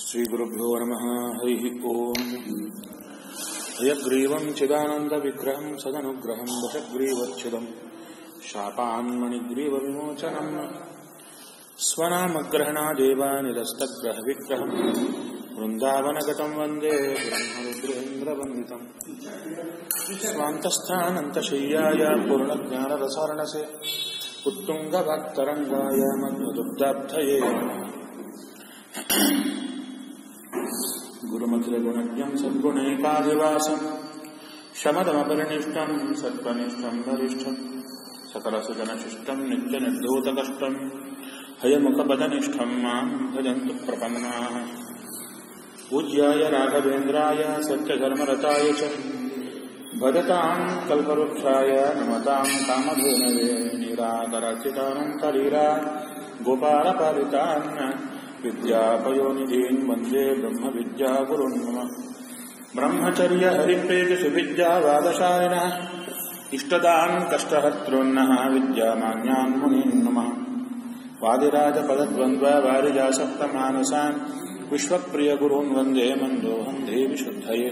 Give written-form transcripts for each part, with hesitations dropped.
ಶ್ರೀಗುರುಭ್ಯೋ ನಮಃ. ಹರಿ ಓಂ. ಹಯಗ್ರೀವಂ ಚಿದಾನಂದವಿಗ್ರಹಂ ಸದನುಗ್ರಹಂ ವಶಗ್ರೀವಚ್ಛಿದಂ ಶಾಪಾನ್ಮಣಿಗ್ರೀವವಿಮೋಚನಂ ಸ್ವನಾಮಗ್ರಹಣಾದೇವ ನಿರಸ್ತಗ್ರಹವಿಗ್ರಹಂ ವೃಂದಾವನಗತಂ ವಂದೇ ಬ್ರಹ್ಮರುದ್ರೇಂದ್ರವಂದಿತಂ ಸ್ವಾಂತಸ್ಥಾನಂತಶಯ್ಯಾಯ ಪೂರ್ಣಜ್ಞಾನರಸಾರಣಸೆ ಉತ್ತುಂಗಭಕ್ತರಂಗಾಯ ಮಧ್ವದುಗ್ಧಾಬ್ಧಯೇ ಗುರುಮಖಿಲಗುಣಜ್ಞಂ ಸದ್ಗುಣೈಕಾಧಿವಾಸಂ ಶಮದಮಪರಿನಿಷ್ಠಂ ಸತ್ವನಿಷ್ಠಂ ವರಿಷ್ಠಂ ಸಕಲಸುಜನಶಿಷ್ಟಂ ನಿತ್ಯನಿರ್ಧೂತಕಷ್ಟಂ ಹಯಮುಖಪದನಿಷ್ಠಂ ಮಾಂ ಭಜಂತು ಪ್ರಪನ್ನಾಃ. ಪೂಜ್ಯಾಯ ರಾಘವೇಂದ್ರಾಯ ಸತ್ಯಧರ್ಮರತಾಯ ಚ ಭಜತಾಂ ಕಲ್ಪವೃಕ್ಷಾಯ ನಮತಾಂ ಕಾಮಧೇನವೇ ನಿರಾಕರಚಿತಾನಂತಲೀಲಾ ಗೋಪಾಲಪಾಲಿತಾನ್ ವಿದ್ಯಾಪಯೋನಿಧೀನ್ ವಂದೇ ಬ್ರಹ್ಮವಿದ್ಯಾಗುರುನ್ ನಮಃ. ಬ್ರಹ್ಮಚರ್ಯ ಹರಿಪ್ರೇತಿಷು ವಿದ್ಯಾವಾದಶಾಲಿನಃ ಇಷ್ಟದಾನ್ ಕಷ್ಟಹರ್ತॄನ್ನಃ ವಿದ್ಯಾಮಾನ್ಯಾನ್ ಮುನೀನ್ ನಮಃ. ವಾದಿರಾಜಪದದ್ವಂದ್ವ ವಾರಿಜಾಸಕ್ತಮಾನಸಾನ್ ವಿಶ್ವಪ್ರಿಯಗುರುನ್ ವಂದೇ ಮಂದೋಹಂ ದೇವಿ ಶುದ್ಧಯೇ.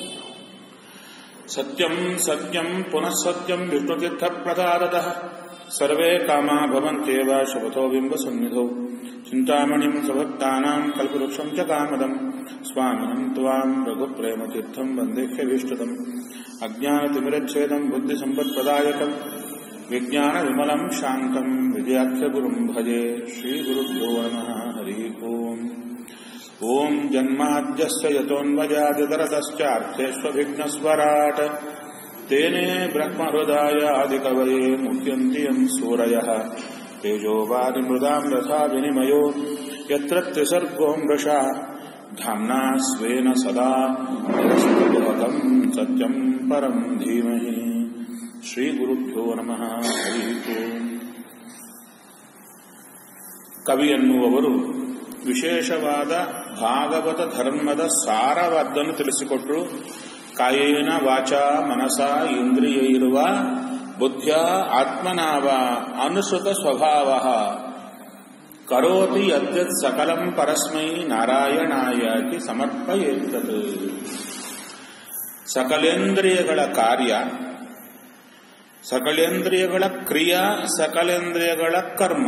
ಸತ್ಯಂ ಸತ್ಯಂ ಪುನಃ ಸತ್ಯಂ ವಿಷ್ಣುತೀರ್ಥಪ್ರಸಾದತಃ ಸರ್ವೇ ಕಾಮಾ ಭವಂತ್ಯೇವ ಶಪಥೋ ಬಿಂಬಸನ್ನಿಧೌ. ಚಿಂತಾಮಣಿಂ ಸ್ವಭಕ್ತಾನಾಂ ಕಲ್ಪವೃಕ್ಷಂ ಚ ಕಾಮದಂ ಸ್ವಾಮಿನಂ ತ್ವಾಂ ರಘುಪ್ರೇಮತೀರ್ಥಂ ವಂದೇಹ್ಯಭೀಷ್ಟದಂ. ಅಜ್ಞಾನತಿಮಿರಚ್ಛೇದಂ ಬುದ್ಧಿಸಂಪತ್ಪ್ರದಾಯಕಂ ವಿಜ್ಞಾನವಿಮಲಂ ಶಾಂತಂ ವಿಜಯಾಖ್ಯಗುರುಂ ಭಜೆ. ಶ್ರೀಗುರುಭ್ಯೋ ನಮಃ. ಹರಿ ಓಂ. ಓಂ ಜನ್ಮಾದ್ಯಸ್ಯ ಯತೋನ್ಮಜಾದಿತರತಶ್ಚಾರ್ಥೇಷ್ವಭಿಘ್ನಸ್ವರಾಟ್ ತೇನೇ ಬ್ರಹ್ಮಹೃದಾಯಾದಿಕವಯೇ ಮುಹ್ಯಂತಿ ಯಂ ಸೂರಯಃ ತೇಜೋವಾರಿಮೃದಾಂ ಯಥಾ ವಿನಿಮಯೋ ಯತ್ರ ತ್ರಿಸರ್ಗೋ ಮೃಷಾ ಧಾಮ್ನಾ ಸ್ವೇನ ಸದಾ ನಿರಸ್ತಕಂ ಸತ್ಯಂ ಪರಂ ಧೀಮಹಿ. ಶ್ರೀಗುರುಭ್ಯೋ ನಮಃ. ಹರಿ ಓಂ. ಕವಿ ಎನ್ನುವವರು ವಿಶೇಷವಾದ ಭಾಗವತ ಧರ್ಮದ ಸಾರವಾದ್ದನ್ನು ತಿಳಿಸಿಕೊಟ್ಟರು. ಕಾಯೇನ ವಾಚ ಮನಸ ಇಂದ್ರಿಯೈರ್ವ ಬುದ್ಧ್ಯ ಆತ್ಮನಾವ ಅನುಸೃತ ಸ್ವಭಾವ ಕರೋತಿ ಯದ್ಯತ್ ಸಕಲಂ ಪರಸ್ಮೈ ನಾರಾಯಣಾಯಕಿ ಸಮರ್ಪಯೇತತ್. ಸಕಲೇಂದ್ರಿಯಗಳ ಕಾರ್ಯ, ಸಕಲೇಂದ್ರಿಯಗಳ ಕ್ರಿಯಾ, ಸಕಲೇಂದ್ರಿಯಗಳ ಕರ್ಮ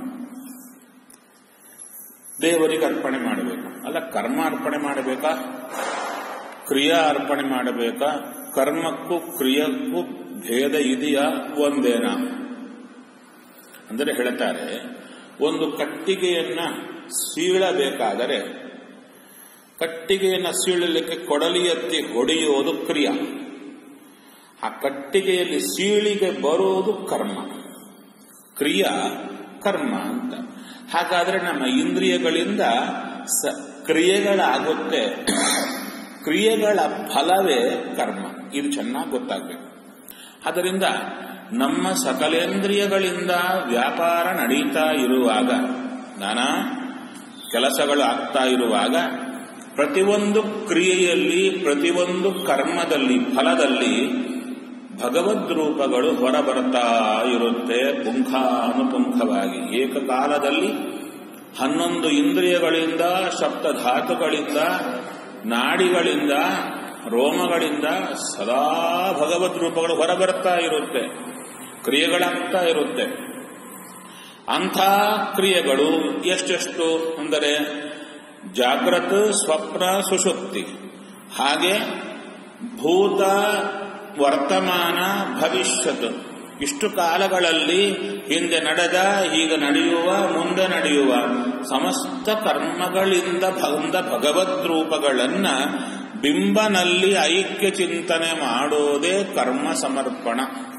ದೇವರಿಗೆ ಅರ್ಪಣೆ ಮಾಡಬೇಕು. ಅಲ್ಲ, ಕರ್ಮ ಅರ್ಪಣೆ ಮಾಡಬೇಕಾ, ಕ್ರಿಯಾ ಅರ್ಪಣೆ ಮಾಡಬೇಕಾ? ಕರ್ಮಕ್ಕೂ ಕ್ರಿಯಕ್ಕೂ ಭೇದ ಇದೆಯಾ, ಒಂದೇನಾ ಅಂದರೆ ಹೇಳ್ತಾರೆ, ಒಂದು ಕಟ್ಟಿಗೆಯನ್ನ ಸೀಳಬೇಕಾದರೆ ಕಟ್ಟಿಗೆಯನ್ನು ಸೀಳಲಿಕ್ಕೆ ಕೊಡಲಿ ಎತ್ತಿ ಹೊಡೆಯುವುದು ಕ್ರಿಯಾ, ಆ ಕಟ್ಟಿಗೆಯಲ್ಲಿ ಸೀಳಿಗೆ ಬರುವುದು ಕರ್ಮ. ಕ್ರಿಯಾ ಕರ್ಮ ಅಂತ. ಹಾಗಾದ್ರೆ ನಮ್ಮ ಇಂದ್ರಿಯಗಳಿಂದ ಕ್ರಿಯೆಗಳಾಗುತ್ತೆ, ಕ್ರಿಯೆಗಳ ಫಲವೇ ಕರ್ಮ. ಇದು ಚೆನ್ನಾಗಿ ಗೊತ್ತಾಗಬೇಕು. ಆದ್ದರಿಂದ ನಮ್ಮ ಸಕಲೇಂದ್ರಿಯಗಳಿಂದ ವ್ಯಾಪಾರ ನಡೀತಾ ಇರುವಾಗ, ನಾನಾ ಕೆಲಸಗಳು ಆಗ್ತಾ ಇರುವಾಗ, ಪ್ರತಿಯೊಂದು ಕ್ರಿಯೆಯಲ್ಲಿ, ಪ್ರತಿಯೊಂದು ಕರ್ಮದಲ್ಲಿ, ಫಲದಲ್ಲಿ ಭಗವದ್ ರೂಪಗಳು ಹೊರಬರ್ತಾ ಇರುತ್ತೆ ಪುಂಖಾನುಪುಂಖವಾಗಿ. ಏಕಕಾಲದಲ್ಲಿ 11 ಇಂದ್ರಿಯಗಳಿಂದ, ಸಪ್ತಧಾತುಗಳಿಂದ, ನಾಡಿಗಳಿಂದ, ರೋಮಗಳಿಂದ ಸದಾ ಭಗವದ್ ರೂಪಗಳು ಹೊರಬರ್ತಾ ಇರುತ್ತೆ, ಕ್ರಿಯೆಗಳಾಗ್ತಾ ಇರುತ್ತೆ. ಅಂಥ ಕ್ರಿಯೆಗಳು ಎಷ್ಟೆಷ್ಟು ಅಂದರೆ ಜಾಗೃತ, ಸ್ವಪ್ನ, ಸುಷುಪ್ತಿ, ಹಾಗೆ ಭೂತ, ವರ್ತಮಾನ, ಭವಿಷ್ಯತ್, ಇಷ್ಟು ಕಾಲಗಳಲ್ಲಿ ಹಿಂದೆ ನಡೆದ, ಈಗ ನಡೆಯುವ, ಮುಂದೆ ನಡೆಯುವ ಸಮಸ್ತ ಕರ್ಮಗಳಿಂದ ಬಂದ ಭಗವದ್ ರೂಪಗಳನ್ನ ಬಿಂಬನಲ್ಲಿ ಐಕ್ಯ ಚಿಂತನೆ ಮಾಡೋದೇ ಕರ್ಮ ಸಮರ್ಪಣ.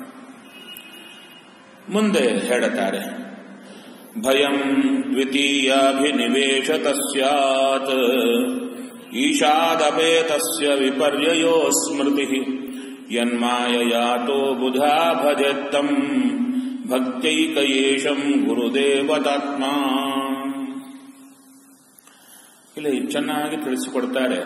ಮುಂದೆ ಹೇಳುತ್ತಾರೆ, ಭಯಂ ದ್ವಿತೀಯಾಭಿನಿವೇಶತ ಸ್ಯಾತ್ ಈಶಾದಪೇತಸ್ಯ ವಿಪರ್ಯಯೋ ಸ್ಮೃತಿ ಯನ್ಮಾಯಯಾತೋ ಬುಧಾ ಭಜತ್ತಂ ಭಕ್ತೈಕಯೇಷಂ ಗುರುದೇವತಾತ್ಮ. ಇಲ್ಲಿ ಚೆನ್ನಾಗಿ ತಿಳಿಸಿಕೊಡ್ತಾರೆ.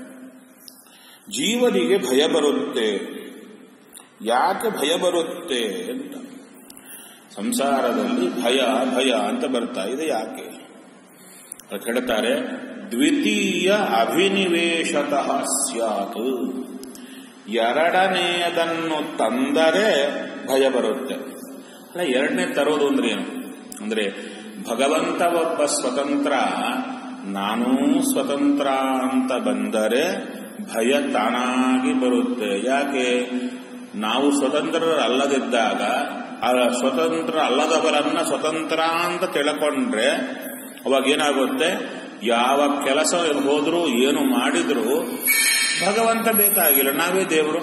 ಜೀವನಿಗೆ ಭಯ ಬರುತ್ತೆ. ಯಾಕೆ ಭಯ ಬರುತ್ತೆ ಅಂತ. ಸಂಸಾರದಲ್ಲಿ ಭಯ ಭಯ ಅಂತ ಬರ್ತಾ ಇದೆ. ಯಾಕೆ? ಅದಕ್ಕೆ ಹೇಳ್ತಾರೆ ದ್ವಿತೀಯ ಅಭಿನಿವೇಶತಃ ಸ್ಯಾತ್. ಎರಡನೆಯದನ್ನು ತಂದರೆ ಭಯ ಬರುತ್ತೆ. ಅಲ್ಲ, ಎರಡನೇ ತರೋದು ಅಂದ್ರೆ ಏನು ಅಂದ್ರೆ ಭಗವಂತ ಒಬ್ಬ ಸ್ವತಂತ್ರ, ನಾನೂ ಸ್ವತಂತ್ರ ಅಂತ ಬಂದರೆ ಭಯ ತಾನಾಗಿ ಬರುತ್ತೆ. ಯಾಕೆ? ನಾವು ಸ್ವತಂತ್ರರಲ್ಲದಿದ್ದಾಗ ಆ ಸ್ವತಂತ್ರ ಅಲ್ಲದವರನ್ನ ಸ್ವತಂತ್ರ ಅಂತ ತಿಳ್ಕೊಂಡ್ರೆ ಅವಾಗ ಏನಾಗುತ್ತೆ, ಯಾವ ಕೆಲಸ ಹೋದ್ರೂ ಏನು ಮಾಡಿದ್ರೂ ಭಗವಂತ ಬೇಕಾಗಿಲ್ಲ, ನಾವೇ ದೇವರು.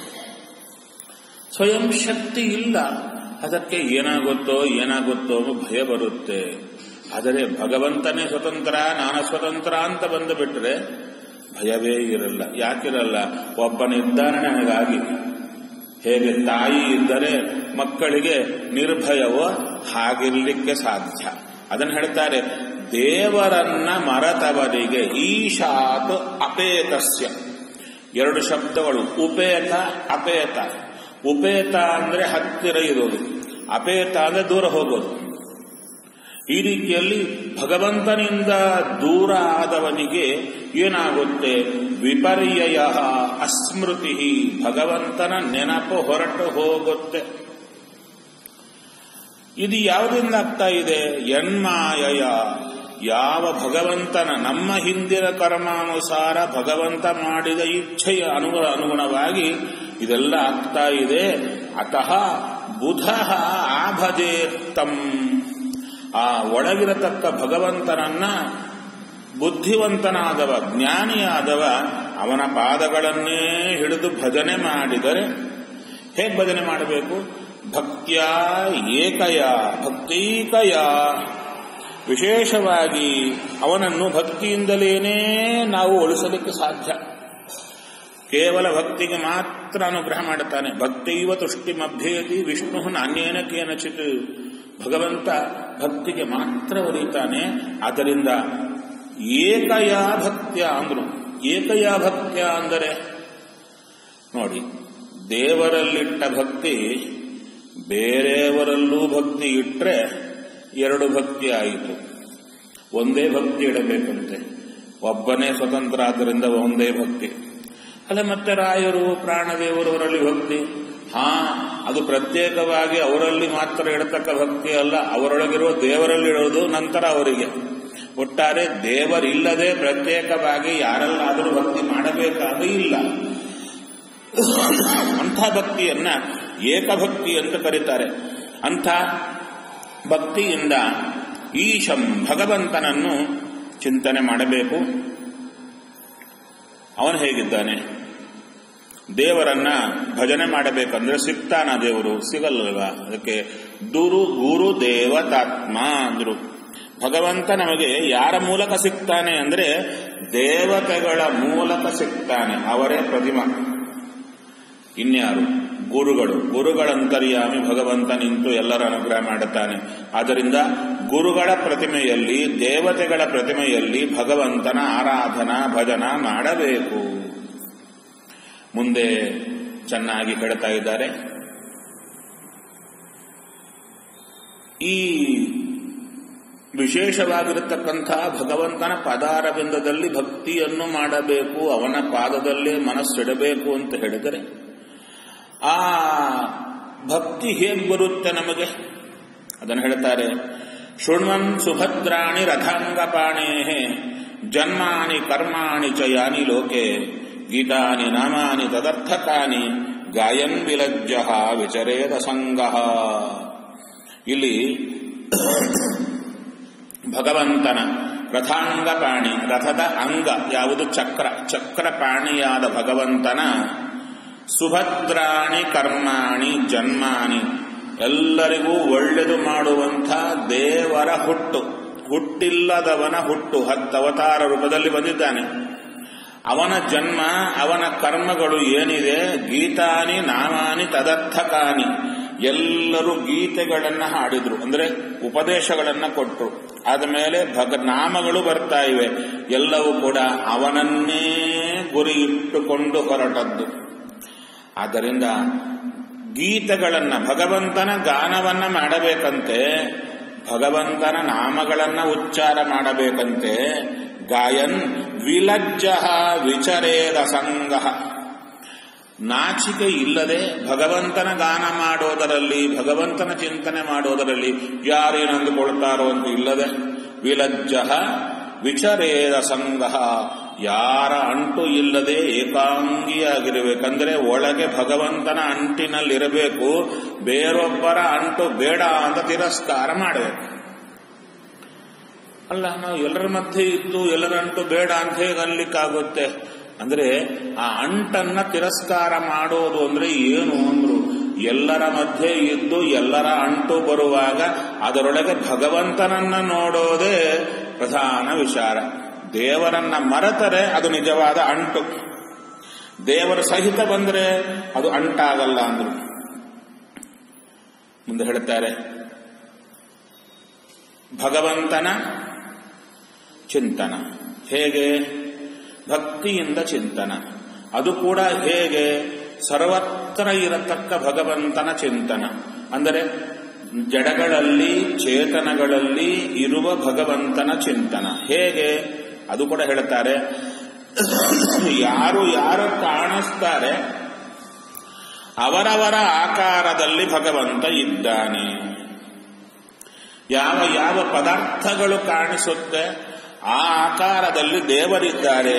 ಸ್ವಯಂ ಶಕ್ತಿ ಇಲ್ಲ, ಅದಕ್ಕೆ ಏನಾಗುತ್ತೋ ಅನ್ನೋ ಭಯ ಬರುತ್ತೆ. ಆದರೆ ಭಗವಂತನೇ ಸ್ವತಂತ್ರ, ನಾನು ಸ್ವತಂತ್ರ ಅಂತ ಬಂದು ಬಿಟ್ರೆ ಭಯವೇ ಇರಲ್ಲ. ಯಾಕಿರಲ್ಲ? ಒಬ್ಬನಿದ್ದಾನೆ ನನಗಾಗಿ. ಹೇಗೆ ತಾಯಿ ಇದ್ದರೆ ಮಕ್ಕಳಿಗೆ ನಿರ್ಭಯವೋ ಹಾಗಿರ್ಲಿಕ್ಕೆ ಸಾಧ್ಯ. ಅದನ್ನು ಹೇಳ್ತಾರೆ, ದೇವರನ್ನ ಮರೆತವರಿಗೆ ಈಶಾತ್ ಅಪೇತಸ್ಯ. ಎರಡು ಶಬ್ದಗಳು, ಉಪೇತ ಅಪೇತ. ಉಪೇತ ಅಂದ್ರೆ ಹತ್ತಿರ ಇರೋದು, ಅಪೇತ ಅಂದ್ರೆ ದೂರ ಹೋಗೋದು. ಈ ರೀತಿಯಲ್ಲಿ ಭಗವಂತನಿಂದ ದೂರ ಆದವನಿಗೆ ಏನಾಗುತ್ತೆ? ವಿಪರ್ಯಯ ಅಸ್ಮೃತಿ, ಭಗವಂತನ ನೆನಪು ಹೊರಟು ಹೋಗುತ್ತೆ. ಇದು ಯಾವುದರಿಂದ ಆಗ್ತಾ ಇದೆ? ಯನ್ಮಾಯಯ, ಯಾವ ಭಗವಂತನ ನಮ್ಮ ಹಿಂದಿನ ಕರ್ಮಾನುಸಾರ ಭಗವಂತ ಮಾಡಿದ ಇಚ್ಛೆಯ ಅನುಗುಣವಾಗಿ ಇದೆಲ್ಲ ಆಗ್ತಾ ಇದೆ. ಅತಃ ಬುಧ ಆಭಜೇತ್ತಂ, ಆ ಒಳಗಿರತಕ್ಕ ಭಗವಂತನನ್ನ ಬುದ್ಧಿವಂತನಾದವ, ಜ್ಞಾನಿಯಾದವ ಅವನ ಪಾದಗಳನ್ನೇ ಹಿಡಿದು ಭಜನೆ ಮಾಡಿದರೆ, ಹೇಗೆ ಭಜನೆ ಮಾಡಬೇಕು? ಭಕ್ತ್ಯ ಏಕಯ, ಭಕ್ತೈಕಯ. ವಿಶೇಷವಾಗಿ ಅವನನ್ನು ಭಕ್ತಿಯಿಂದಲೇನೇ ನಾವು ಉಳಿಸಲಿಕ್ಕೆ ಸಾಧ್ಯ. ಕೇವಲ ಭಕ್ತಿಗೆ ಮಾತ್ರ ಅನುಗ್ರಹ ಮಾಡುತ್ತಾನೆ. ಭಕ್ತಿಯವ ತುಷ್ಟಿಮಭ್ಯೇತಿ ವಿಷ್ಣು ನಾನ್ಯೇನ ಕೇನಚಿತ್. ಭಗವಂತ ಭಕ್ತಿಗೆ ಮಾತ್ರ ಒಲಿತಾನೆ. ಆದ್ದರಿಂದ ಏಕಯ ಭಕ್ತ್ಯ ಅಂದ್ರು. ಏಕಯ ಭಕ್ತ್ಯ ಅಂದರೆ ನೋಡಿ, ದೇವರಲ್ಲಿಟ್ಟ ಭಕ್ತಿ ಬೇರೆಯವರಲ್ಲೂ ಭಕ್ತಿ ಇಟ್ಟರೆ ಎರಡು ಭಕ್ತಿ ಆಯಿತು. ಒಂದೇ ಭಕ್ತಿ ಇಡಬೇಕಂತೆ. ಒಬ್ಬನೇ ಸ್ವತಂತ್ರ, ಆದ್ದರಿಂದ ಒಂದೇ ಭಕ್ತಿ. ಅಲ್ಲ, ಮತ್ತೆ ರಾಯರು ಪ್ರಾಣದೇವರು ಅವರಲ್ಲಿ ಭಕ್ತಿ, ಅದು ಪ್ರತ್ಯೇಕವಾಗಿ ಅವರಲ್ಲಿ ಮಾತ್ರ ಇಡತಕ್ಕ ಭಕ್ತಿ ಅಲ್ಲ, ಅವರೊಳಗಿರುವ ದೇವರಲ್ಲಿಡೋದು ನಂತರ ಅವರಿಗೆ. ಒಟ್ಟಾರೆ ದೇವರಿಲ್ಲದೆ ಪ್ರತ್ಯೇಕವಾಗಿ ಯಾರಲ್ಲಾದರೂ ಭಕ್ತಿ ಮಾಡಬೇಕಾದ ಇಲ್ಲ. ಅಂಥ ಭಕ್ತಿಯನ್ನ ಏಕಭಕ್ತಿ ಅಂತ ಕರೀತಾರೆ. ಅಂಥ ಭಕ್ತಿಯಿಂದ ಈಶಂ ಭಗವಂತನನ್ನು ಚಿಂತನೆ ಮಾಡಬೇಕು. ಅವನು ಹೇಗಿದ್ದಾನೆ? ದೇವರನ್ನ ಭಜನೆ ಮಾಡಬೇಕಂದ್ರೆ ಸಿಗ್ತಾನ ದೇವರು? ಸಿಗಲ್ಲವ. ಅದಕ್ಕೆ ಗುರು ದೇವತಾತ್ಮ ಅಂದ್ರು. ಭಗವಂತ ನಮಗೆ ಯಾರ ಮೂಲಕ ಸಿಗ್ತಾನೆ ಅಂದ್ರೆ ದೇವತೆಗಳ ಮೂಲಕ ಸಿಗ್ತಾನೆ. ಅವರೇ ಪ್ರತಿಮಾ. ಇನ್ಯಾರು? ಗುರುಗಳಂತರ್ಯಾಮಿ ಭಗವಂತ ನಿಂತು ಎಲ್ಲರ ಅನುಗ್ರಹ ಮಾಡುತ್ತಾನೆ. ಆದ್ದರಿಂದ ಗುರುಗಳ ಪ್ರತಿಮೆಯಲ್ಲಿ, ದೇವತೆಗಳ ಪ್ರತಿಮೆಯಲ್ಲಿ ಭಗವಂತನ ಆರಾಧನಾ ಭಜನ ಮಾಡಬೇಕು. ಮುಂದೆ ಚೆನ್ನಾಗಿ ಹೇಳ್ತಾ ಇದ್ದಾರೆ. ಈ ವಿಶೇಷವಾಗಿರತಕ್ಕಂಥ ಭಗವಂತನ ಪದಾರವಿಂದದಲ್ಲಿ ಭಕ್ತಿಯನ್ನು ಮಾಡಬೇಕು, ಅವನ ಪಾದದಲ್ಲೇ ಮನಸ್ಸಿಡಬೇಕು ಅಂತ ಹೇಳಿದರೆ ಆ ಭಕ್ತಿ ಹೇಗೆ ಬರುತ್ತೆ ನಮಗೆ? ಅದನ್ನು ಹೇಳ್ತಾರೆ. ಶೃಣ್ವನ್ ಸುಭದ್ರಾಣಿ ರಥಾಂಗಪಾಣೇ ಜನ್ಮಾನಿ ಕರ್ಮಾಣಿ ಚ ಯಾನಿ ಲೋಕೆ ಗೀತಾನಿ ನಾಮಾನಿ ತದರ್ಥಕಾನಿ ಗಾಯನ್ ವಿಲಜ್ಜ ವಿಚರೇದ ಸಂಗಃ. ಇಲ್ಲಿ ಭಗವಂತನ ರಥಾಂಗಪಾಣಿ, ರಥದ ಅಂಗ ಯಾವುದು? ಚಕ್ರಪಾಣಿಯಾದ ಭಗವಂತನ ಸುಭದ್ರಾಣಿ ಕರ್ಮಾಣಿ ಜನ್ಮಾನಿ, ಎಲ್ಲರಿಗೂ ಒಳ್ಳೆದು ಮಾಡುವಂಥ ದೇವರ ಹುಟ್ಟಿಲ್ಲದವನ ಹುಟ್ಟು 10 ಅವತಾರ ರೂಪದಲ್ಲಿ ಬಂದಿದ್ದಾನೆ. ಅವನ ಜನ್ಮ, ಅವನ ಕರ್ಮಗಳು ಏನಿದೆ? ಗೀತಾನಿ ನಾಮಾನಿ ತದರ್ಥಕಾನಿ, ಎಲ್ಲರೂ ಗೀತೆಗಳನ್ನು ಹಾಡಿದ್ರು, ಅಂದ್ರೆ ಉಪದೇಶಗಳನ್ನು ಕೊಟ್ಟರು. ಆದಮೇಲೆ ನಾಮಗಳು ಬರ್ತಾ ಇವೆ. ಎಲ್ಲವೂ ಕೂಡ ಅವನನ್ನೇ ಗುರಿ ಇಟ್ಟುಕೊಂಡು ಹೊರಟದ್ದು. ಆದ್ದರಿಂದ ಗೀತೆಗಳನ್ನ, ಭಗವಂತನ ಗಾನವನ್ನ ಮಾಡಬೇಕಂತೆ. ಭಗವಂತನ ನಾಮಗಳನ್ನ ಉಚ್ಚಾರ ಮಾಡಬೇಕಂತೆ. ಗಾಯನ್ ವಿಲಜ್ಜ ವಿಚರೇದ ಸಂಗ, ನಾಚಿಕೆ ಇಲ್ಲದೆ ಭಗವಂತನ ಗಾನ ಮಾಡೋದರಲ್ಲಿ, ಭಗವಂತನ ಚಿಂತನೆ ಮಾಡೋದರಲ್ಲಿ ಯಾರೇನು ಅಂದುಕೊಳ್ತಾರೋ ಅಂತ ಇಲ್ಲದೆ, ವಿಲಜ್ಜ ವಿಚರೇದ ಸಂಗ, ಯಾರ ಅಂಟು ಇಲ್ಲದೆ ಏಕಾಂಗಿಯಾಗಿರಬೇಕಂದ್ರೆ ಒಳಗೆ ಭಗವಂತನ ಅಂಟಿನಲ್ಲಿರಬೇಕು. ಬೇರೊಬ್ಬರ ಅಂಟು ಬೇಡ ಅಂತ ತಿರಸ್ಕಾರ ಮಾಡಬೇಕು. ಅಲ್ಲ, ನಾವು ಎಲ್ಲರ ಮಧ್ಯೆ ಇದ್ದು ಎಲ್ಲರ ಅಂಟು ಬೇಡ ಅಂತ ಹೇಗೆ ಅನ್ಲಿಕ್ಕಾಗುತ್ತೆ? ಅಂದ್ರೆ ಆ ಅಂಟನ್ನ ತಿರಸ್ಕಾರ ಮಾಡೋದು ಅಂದ್ರೆ ಏನು ಅಂದ್ರು, ಎಲ್ಲರ ಮಧ್ಯೆ ಇದ್ದು ಎಲ್ಲರ ಅಂಟು ಬರುವಾಗ ಅದರೊಳಗೆ ಭಗವಂತನನ್ನ ನೋಡೋದೇ ಪ್ರಧಾನ ವಿಚಾರ. ದೇವರನ್ನ ಮರೆತರೆ ಅದು ನಿಜವಾದ ಅಂಟು, ದೇವರ ಸಹಿತ ಬಂದ್ರೆ ಅದು ಅಂಟಾಗಲ್ಲ ಅಂದ್ರು. ಮುಂದೆ ಹೇಳ್ತಾರೆ, ಭಗವಂತನ ಚಿಂತನ ಹೇಗೆ? ಭಕ್ತಿಯಿಂದ ಚಿಂತನ. ಅದು ಕೂಡ ಹೇಗೆ? ಸರ್ವತ್ರ ಇರತಕ್ಕ ಭಗವಂತನ ಚಿಂತನ. ಅಂದರೆ ಜಡಗಳಲ್ಲಿ ಚೇತನಗಳಲ್ಲಿ ಇರುವ ಭಗವಂತನ ಚಿಂತನ ಹೇಗೆ? ಅದು ಕೂಡ ಹೇಳ್ತಾರೆ. ಯಾರು ಯಾರು ಕಾಣಿಸ್ತಾರೆ ಅವರವರ ಆಕಾರದಲ್ಲಿ ಭಗವಂತ ಇದ್ದಾನೆ. ಯಾವ ಯಾವ ಪದಾರ್ಥಗಳು ಕಾಣಿಸುತ್ತೆ ಆ ಆಕಾರದಲ್ಲಿ ದೇವರಿದ್ದಾರೆ.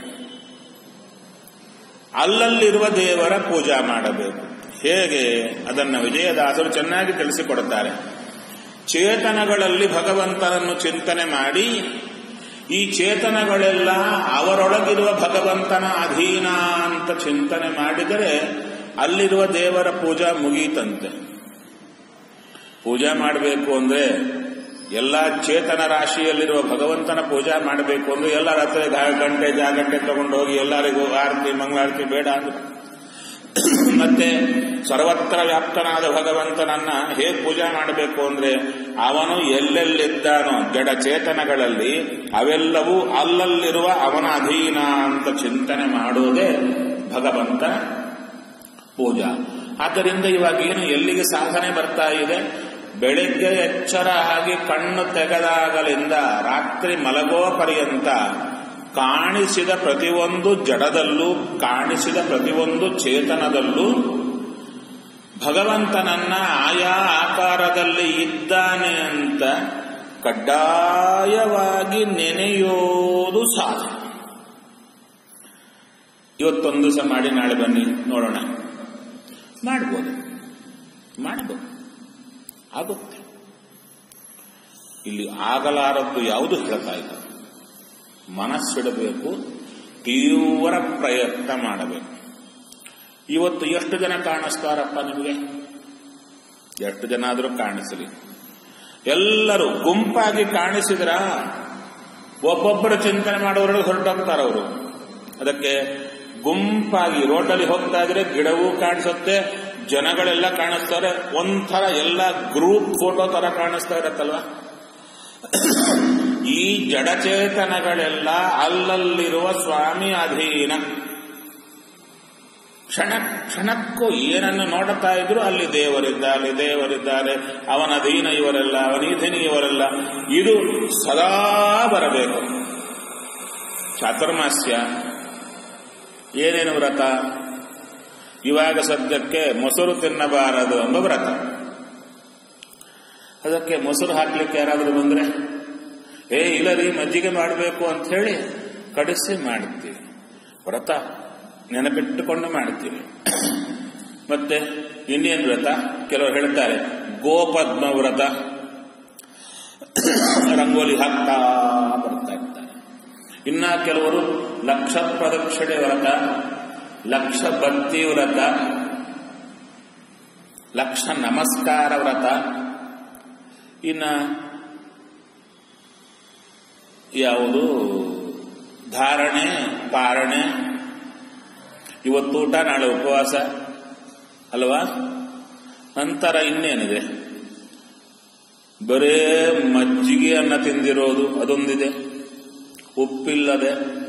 ಅಲ್ಲಲ್ಲಿರುವ ದೇವರ ಪೂಜಾ ಮಾಡಬೇಕು. ಹೇಗೆ? ಅದನ್ನು ವಿಜಯದಾಸರು ಚೆನ್ನಾಗಿ ತಿಳಿಸಿಕೊಡುತ್ತಾರೆ. ಚೇತನಗಳಲ್ಲಿ ಭಗವಂತನನ್ನು ಚಿಂತನೆ ಮಾಡಿ, ಈ ಚೇತನಗಳೆಲ್ಲ ಅವರೊಳಗಿರುವ ಭಗವಂತನ ಅಧೀನ ಅಂತ ಚಿಂತನೆ ಮಾಡಿದರೆ ಅಲ್ಲಿರುವ ದೇವರ ಪೂಜಾ ಮುಗೀತಂತೆ. ಪೂಜಾ ಮಾಡಬೇಕು ಅಂದ್ರೆ ಎಲ್ಲ ಚೇತನ ರಾಶಿಯಲ್ಲಿರುವ ಭಗವಂತನ ಪೂಜಾ ಮಾಡಬೇಕು ಅಂದ್ರೆ ಎಲ್ಲರ ಹತ್ರ ಗಂಟೆ ಜಾಗಂಟೆ ತಗೊಂಡು ಹೋಗಿ ಎಲ್ಲರಿಗೂ ಆರತಿ ಮಂಗಳಾರತಿ ಬೇಡ ಅಂದ್ರೆ, ಮತ್ತೆ ಸರ್ವತ್ರ ವ್ಯಾಪ್ತನಾದ ಭಗವಂತನನ್ನ ಹೇಗೆ ಪೂಜಾ ಮಾಡಬೇಕು ಅಂದ್ರೆ ಅವನು ಎಲ್ಲೆಲ್ಲಿದ್ದಾನೋ ಜಡ ಚೇತನಗಳಲ್ಲಿ ಅವೆಲ್ಲವೂ ಅಲ್ಲಲ್ಲಿರುವ ಅವನ ಅಧೀನ ಅಂತ ಚಿಂತನೆ ಮಾಡೋದೇ ಭಗವಂತ ಪೂಜಾ. ಆದ್ದರಿಂದ ಇವಾಗೇನು ಎಲ್ಲಿಗೆ ಸಾಧನೆ ಬರ್ತಾ ಇದೆ? ಬೆಳಿಗ್ಗೆ ಎಚ್ಚರ ಆಗಿ ಕಣ್ಣು ತೆಗೆದಾಗಲಿಂದ ರಾತ್ರಿ ಮಲಗೋ ಪರ್ಯಂತ ಕಾಣಿಸಿದ ಪ್ರತಿಯೊಂದು ಜಡದಲ್ಲೂ, ಕಾಣಿಸಿದ ಪ್ರತಿಯೊಂದು ಚೇತನದಲ್ಲೂ ಭಗವಂತನನ್ನ ಆಯಾ ಆಕಾರದಲ್ಲಿ ಇದ್ದಾನೆ ಅಂತ ಕಡ್ಡಾಯವಾಗಿ ನೆನೆಯೋದು ಸಾಧನೆ. ಇವತ್ತೊಂದು ದಿವಸ ಮಾಡಿ ನಾಳೆ ಬನ್ನಿ ನೋಡೋಣ, ಮಾಡ್ಬೋದು, ಆಗುತ್ತೆ. ಇಲ್ಲಿ ಆಗಲಾರದ್ದು ಯಾವುದು ಹೇಳ್ತಾ ಇಲ್ಲ. ಮನಸ್ಸಿಡಬೇಕು, ತೀವ್ರ ಪ್ರಯತ್ನ ಮಾಡಬೇಕು. ಇವತ್ತು ಎಷ್ಟು ಜನ ಕಾಣಿಸ್ತಾರಪ್ಪ ನಿಮಗೆ? ಎಷ್ಟು ಜನ ಆದರೂ ಕಾಣಿಸಲಿ, ಎಲ್ಲರೂ ಗುಂಪಾಗಿ ಕಾಣಿಸಿದ್ರ ಒಬ್ಬೊಬ್ಬರು ಚಿಂತನೆ ಮಾಡೋರು ಹೊರಟೋಗ್ತಾರವರು. ಅದಕ್ಕೆ ಗುಂಪಾಗಿ ರೋಡಲ್ಲಿ ಹೋಗ್ತಾ ಇದ್ರೆ ಗಿಡವೂ ಕಾಣಿಸುತ್ತೆ, ಜನಗಳೆಲ್ಲ ಕಾಣಿಸ್ತಾರೆ, ಒಂಥರ ಎಲ್ಲ ಗ್ರೂಪ್ ಫೋಟೋ ತರ ಕಾಣಿಸ್ತಾ ಇರತ್ತಲ್ವ. ಈ ಜಡಚೇತನಗಳೆಲ್ಲ ಅಲ್ಲಲ್ಲಿರುವ ಸ್ವಾಮಿ ಅಧೀನ. ಕ್ಷಣಕ್ಕೂ ಏನನ್ನು ನೋಡುತ್ತಾ ಇದ್ರು ಅಲ್ಲಿ ದೇವರಿದ್ದಾರೆ, ಅವನ ಅಧೀನ ಇವರೆಲ್ಲ, ಅವನೀಧೀನ ಇವರೆಲ್ಲ. ಇದು ಸದಾ ಬರಬೇಕು. ಚಾತುರ್ಮಾಸ್ಯ ಏನೇನು ವ್ರತ? ಇವಾಗ ಸದ್ಯಕ್ಕೆ ಮೊಸರು ತಿನ್ನಬಾರದು ಎಂಬ ವ್ರತ. ಅದಕ್ಕೆ ಮೊಸರು ಹಾಕ್ಲಿಕ್ಕೆ ಯಾರಾದರೂ ಬಂದ್ರೆ ಇಲ್ಲ ರೀ ಮಜ್ಜಿಗೆ ಮಾಡಬೇಕು ಅಂತ ಹೇಳಿ ಕಡಿಸಿ ಮಾಡ್ತೀವಿ. ವ್ರತ ನೆನಪಿಟ್ಟುಕೊಂಡು ಮಾಡ್ತೀವಿ. ಮತ್ತೆ ಇನ್ನೇನು ವ್ರತ? ಕೆಲವರು ಹೇಳ್ತಾರೆ ಗೋಪದ್ಮ ವ್ರತ, ರಂಗೋಲಿ ಹಾಕ್ತಾ ಬರ್ತಾ ಇರ್ತಾರೆ. ಇನ್ನ ಕೆಲವರು ಲಕ್ಷ ಪ್ರದಕ್ಷಿಣೆ ವ್ರತ, ಲಕ್ಷ ಭಕ್ತಿ ವ್ರತ, ಲಕ್ಷ ನಮಸ್ಕಾರ ವ್ರತ, ಇನ್ನ ಯಾವುದು ಧಾರಣೆ ಪಾರಣೆ, ಇವತ್ತು ಊಟ ನಾಳೆ ಉಪವಾಸ ಅಲ್ವಾ. ನಂತರ ಇನ್ನೇನಿದೆ? ಬರೇ ಮಜ್ಜಿಗೆಯನ್ನ ತಿಂದಿರೋದು ಅದೊಂದಿದೆ, ಉಪ್ಪಿಲ್ಲದೆ.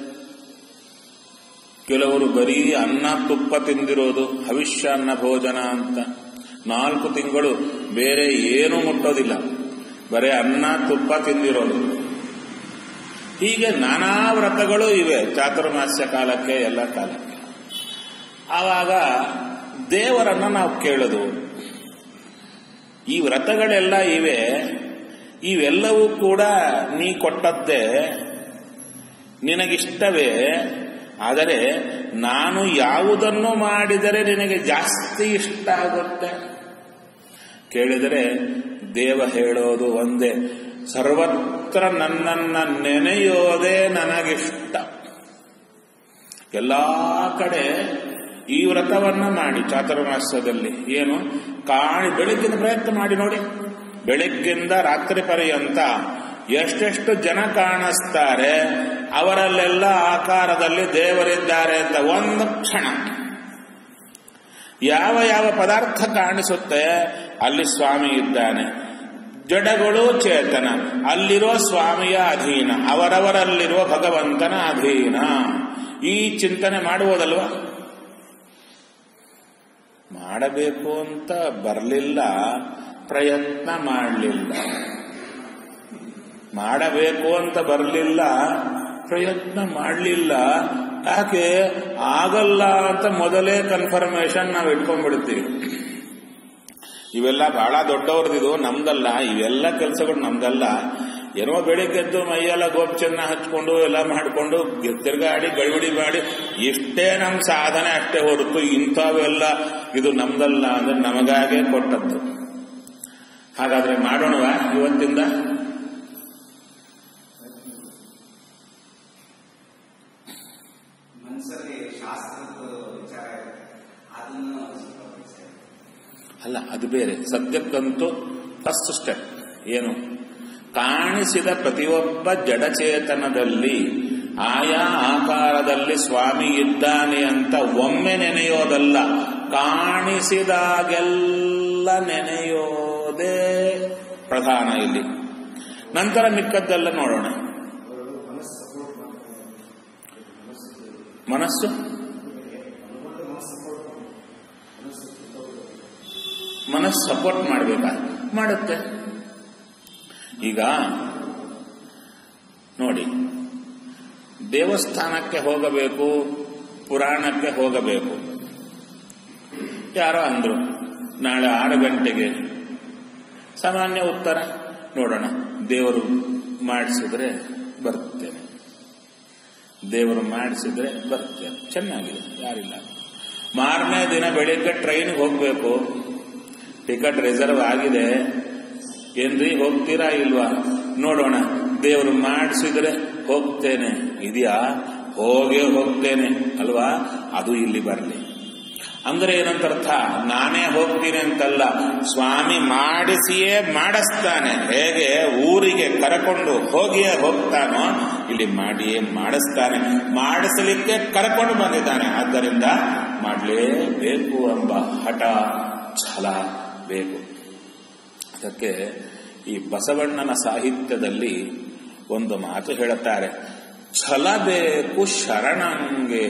ಕೆಲವರು ಬರೀ ಅನ್ನ ತುಪ್ಪ ತಿಂದಿರೋದು, ಹವಿಷ್ಯ ಅನ್ನ ಭೋಜನ ಅಂತ 4 ತಿಂಗಳು ಬೇರೆ ಏನೂ ಮುಟ್ಟೋದಿಲ್ಲ, ಬರೀ ಅನ್ನ ತುಪ್ಪ ತಿಂದಿರೋದು. ಹೀಗೆ ನಾನಾ ವ್ರತಗಳು ಇವೆ ಚಾತುರ್ಮಾಸ್ಯ ಕಾಲಕ್ಕೆ, ಎಲ್ಲ ಕಾಲಕ್ಕೆ. ಆವಾಗ ದೇವರನ್ನ ನಾವು ಕೇಳೋದು, ಈ ವ್ರತಗಳೆಲ್ಲ ಇವೆ, ಇವೆಲ್ಲವೂ ಕೂಡ ನೀ ಕೊಟ್ಟದ್ದೇ, ನಿನಗಿಷ್ಟವೇ, ಆದರೆ ನಾನು ಯಾವುದನ್ನು ಮಾಡಿದರೆ ನಿನಗೆ ಜಾಸ್ತಿ ಇಷ್ಟ ಆಗುತ್ತೆ ಕೇಳಿದರೆ ದೇವ ಹೇಳೋದು ಒಂದೇ, ಸರ್ವತ್ರ ನನ್ನನ್ನ ನೆನೆಯೋದೇ ನನಗಿಷ್ಟ. ಎಲ್ಲಾ ಕಡೆ ಈ ವ್ರತವನ್ನ ಮಾಡಿ ಚಾತುರ್ಮಾಸ್ಯದಲ್ಲಿ ಏನು ಬೆಳಗ್ಗಿನ ಪ್ರಯತ್ನ ಮಾಡಿ ನೋಡಿ. ಬೆಳಗ್ಗಿಂದ ರಾತ್ರಿ ಪರ್ಯಂತ ಎಷ್ಟೆಷ್ಟು ಜನ ಕಾಣಿಸ್ತಾರೆ, ಅವರಲ್ಲೆಲ್ಲ ಆಕಾರದಲ್ಲಿ ದೇವರಿದ್ದಾರೆ ಅಂತ ಒಂದು ಕ್ಷಣ ಯಾವ ಯಾವ ಪದಾರ್ಥ ಕಾಣಿಸುತ್ತೆ ಅಲ್ಲಿ ಸ್ವಾಮಿ ಇದ್ದಾನೆ. ಜಡಗಳು ಚೇತನ, ಅಲ್ಲಿರೋ ಸ್ವಾಮಿಯ ಅಧೀನ, ಅವರವರಲ್ಲಿರುವ ಭಗವಂತನ ಅಧೀನ. ಈ ಚಿಂತನೆ ಮಾಡುವುದಲ್ವಾ? ಮಾಡಬೇಕು ಅಂತ ಬರಲಿಲ್ಲ, ಪ್ರಯತ್ನ ಮಾಡಲಿಲ್ಲ. ಮಾಡಬೇಕು ಅಂತ ಬರಲಿಲ್ಲ, ಪ್ರಯತ್ನ ಮಾಡಲಿಲ್ಲ. ಯಾಕೆ ಆಗಲ್ಲ ಅಂತ ಮೊದಲೇ ಕನ್ಫರ್ಮೇಶನ್ ನಾವು ಇಟ್ಕೊಂಡ್ಬಿಡ್ತೀವಿ. ಇವೆಲ್ಲ ಬಹಳ ದೊಡ್ಡವ್ರದಿದು, ನಮ್ದಲ್ಲ. ಇವೆಲ್ಲ ಕೆಲಸಗಳು ನಮ್ದಲ್ಲ. ಏನೋ ಬೆಳಿಗ್ಗೆದ್ದು ಮೈಯೆಲ್ಲ ಗೋಪ್ಚನ್ನ ಹಚ್ಕೊಂಡು ಎಲ್ಲ ಮಾಡಿಕೊಂಡು ತಿರುಗಾಡಿ ಗಡಿಬಿಡಿ ಮಾಡಿ ಇಷ್ಟೇ ನಮ್ಮ ಸಾಧನೆ ಅಷ್ಟೇ ಹೊರತು ಇಂಥವೆಲ್ಲ ಇದು ನಮ್ದಲ್ಲ ಅಂದ್ರೆ ನಮಗಾಗೆ ಕೊಟ್ಟದ್ದು. ಹಾಗಾದ್ರೆ ಮಾಡೋಣವಾ ಇವತ್ತಿಂದ? ಅಲ್ಲ, ಅದು ಬೇರೆ. ಸದ್ಯಕ್ಕಂತೂ ಫಸ್ಟ್ ಸ್ಟೆಪ್ ಏನು? ಕಾಣಿಸಿದ ಪ್ರತಿಯೊಬ್ಬ ಜಡಚೇತನದಲ್ಲಿ ಆಯಾ ಆಕಾರದಲ್ಲಿ ಸ್ವಾಮಿ ಇದ್ದಾನೆ ಅಂತ ಒಮ್ಮೆ ನೆನೆಯೋದಲ್ಲ, ಕಾಣಿಸಿದಾಗೆಲ್ಲ ನೆನೆಯೋದೇ ಪ್ರಧಾನ ಇಲ್ಲಿ. ನಂತರ ಮಿಕ್ಕದ್ದೆಲ್ಲ ನೋಡೋಣ. ಮನಸ್ಸು ಸಪೋರ್ಟ್ ಮಾಡಬೇಕಾ? ಮಾಡುತ್ತೆ. ಈಗ ನೋಡಿ, ದೇವಸ್ಥಾನಕ್ಕೆ ಹೋಗಬೇಕು, ಪುರಾಣಕ್ಕೆ ಹೋಗಬೇಕು. ಯಾರೋ ಅಂದ್ರು ನಾಳೆ 6 ಗಂಟೆಗೆ. ಸಾಮಾನ್ಯ ಉತ್ತರ ನೋಡೋಣ, ದೇವರು ಮಾಡಿಸಿದ್ರೆ ಬರ್ತೇನೆ, ದೇವರು ಮಾಡಿಸಿದ್ರೆ ಬರ್ತೇನೆ. ಚೆನ್ನಾಗಿದೆ, ಯಾರಿಲ್ಲ. ಮಾರನೇ ದಿನ ಬೆಳಿಗ್ಗೆ ಟ್ರೈನ್ಗೆ ಹೋಗಬೇಕು, ಟಿಕೆಟ್ ರಿಸರ್ವ್ ಆಗಿದೆ, ಏನ್ರಿ ಹೋಗ್ತೀರಾ ಇಲ್ವಾ? ನೋಡೋಣ, ದೇವರು ಮಾಡಿಸಿದ್ರೆ ಹೋಗ್ತೇನೆ, ಇದೆಯಾ? ಹೋಗ್ತೇನೆ ಅಲ್ವಾ? ಅದು ಇಲ್ಲಿ ಬರಲಿ. ಅಂದ್ರೆ ಏನಂತರ್ಥ? ನಾನೇ ಹೋಗ್ತೀನಿ ಅಂತಲ್ಲ, ಸ್ವಾಮಿ ಮಾಡಿಸಿಯೇ ಮಾಡಿಸ್ತಾನೆ. ಹೇಗೆ ಊರಿಗೆ ಕರ್ಕೊಂಡು ಹೋಗಿಯೇ ಹೋಗ್ತಾನೋ, ಇಲ್ಲಿ ಮಾಡಿಯೇ ಮಾಡಿಸ್ತಾನೆ. ಮಾಡಿಸಲಿಕ್ಕೆ ಕರ್ಕೊಂಡು ಬಂದಿದ್ದಾನೆ. ಆದ್ದರಿಂದ ಮಾಡಲೇಬೇಕು ಎಂಬ ಹಠ, ಛಲ ಬೇಕು. ಅದಕ್ಕೆ ಈ ಬಸವಣ್ಣನ ಸಾಹಿತ್ಯದಲ್ಲಿ ಒಂದು ಮಾತು ಹೇಳುತ್ತಾರೆ, ಛಲ ಬೇಕು ಶರಣಂಗೆ.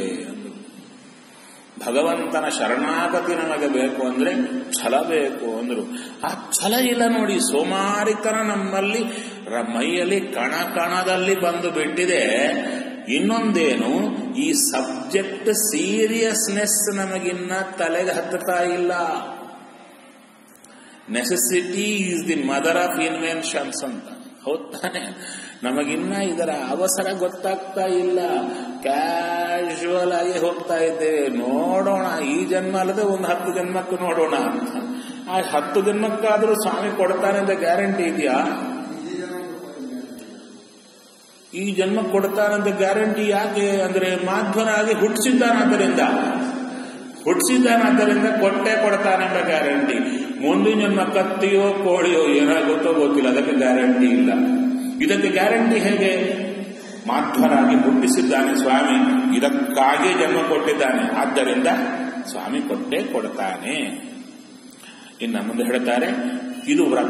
ಭಗವಂತನ ಶರಣಾಗತಿ ನಮಗೆ ಬೇಕು ಅಂದ್ರೆ ಛಲ ಬೇಕು ಅಂದ್ರು. ಆ ಛಲ ಇಲ್ಲ ನೋಡಿ, ಸೋಮಾರಿತನ ನಮ್ಮಲ್ಲಿ ಮೈಯಲ್ಲಿ ಕಣದಲ್ಲಿ ಬಂದು ಬಿಟ್ಟಿದೆ. ಇನ್ನೊಂದೇನು, ಈ ಸಬ್ಜೆಕ್ಟ್ ಸೀರಿಯಸ್ನೆಸ್ ನಮಗಿನ್ನ ತಲೆಗೆ ಹತ್ತುತ್ತಾ ಇಲ್ಲ. Necessity is the mother of inventions ಅಂತ. ಹೌದ್ ತಾನೆ? ನಮಗಿನ್ನ ಇದರ ಅವಸರ ಗೊತ್ತಾಗ್ತಾ ಇಲ್ಲ. ಕ್ಯಾಶುವಲ್ ಆಗಿ ಹೋಗ್ತಾ ಇದ್ದೇವೆ. ನೋಡೋಣ, ಈ ಜನ್ಮ ಅಲ್ಲದೆ ಒಂದು 10 ಜನ್ಮಕ್ಕೂ ನೋಡೋಣ ಅಂತ. ಆ 10 ಜನ್ಮಕ್ಕಾದರೂ ಸ್ವಾಮಿ ಕೊಡ್ತಾನೆ ಅಂತ ಗ್ಯಾರಂಟಿ ಇದೆಯಾ? ಈ ಜನ್ಮ ಕೊಡ್ತಾನಂತ ಗ್ಯಾರಂಟಿ ಯಾಕೆ ಅಂದ್ರೆ ಮಾಧ್ವನಾಗಿ ಹುಟ್ಟಿಸಿದ್ದಾನಾದ್ದರಿಂದ ಕೊಟ್ಟೆ ಕೊಡ್ತಾನೆಂಬ ಗ್ಯಾರಂಟಿ. ಮುಂದಿನ ಜನ್ಮ ಕತ್ತಿಯೋ ಕೋಳಿಯೋ ಏನಾಗುತ್ತೋ ಗೊತ್ತಿಲ್ಲ, ಅದಕ್ಕೆ ಗ್ಯಾರಂಟಿ ಇಲ್ಲ. ಇದಕ್ಕೆ ಗ್ಯಾರಂಟಿ ಹೇಗೆ? ಮಾಧ್ವರಾಗಿ ಹುಟ್ಟಿಸಿದ್ದಾನೆ ಸ್ವಾಮಿ, ಇದಕ್ಕಾಗಿ ಜನ್ಮ ಕೊಟ್ಟಿದ್ದಾನೆ, ಆದ್ದರಿಂದ ಸ್ವಾಮಿ ಕೊಟ್ಟೆ ಕೊಡ್ತಾನೆ. ಇನ್ನು ಮುಂದೆ ಹೇಳ್ತಾರೆ, ಇದು ವ್ರತ.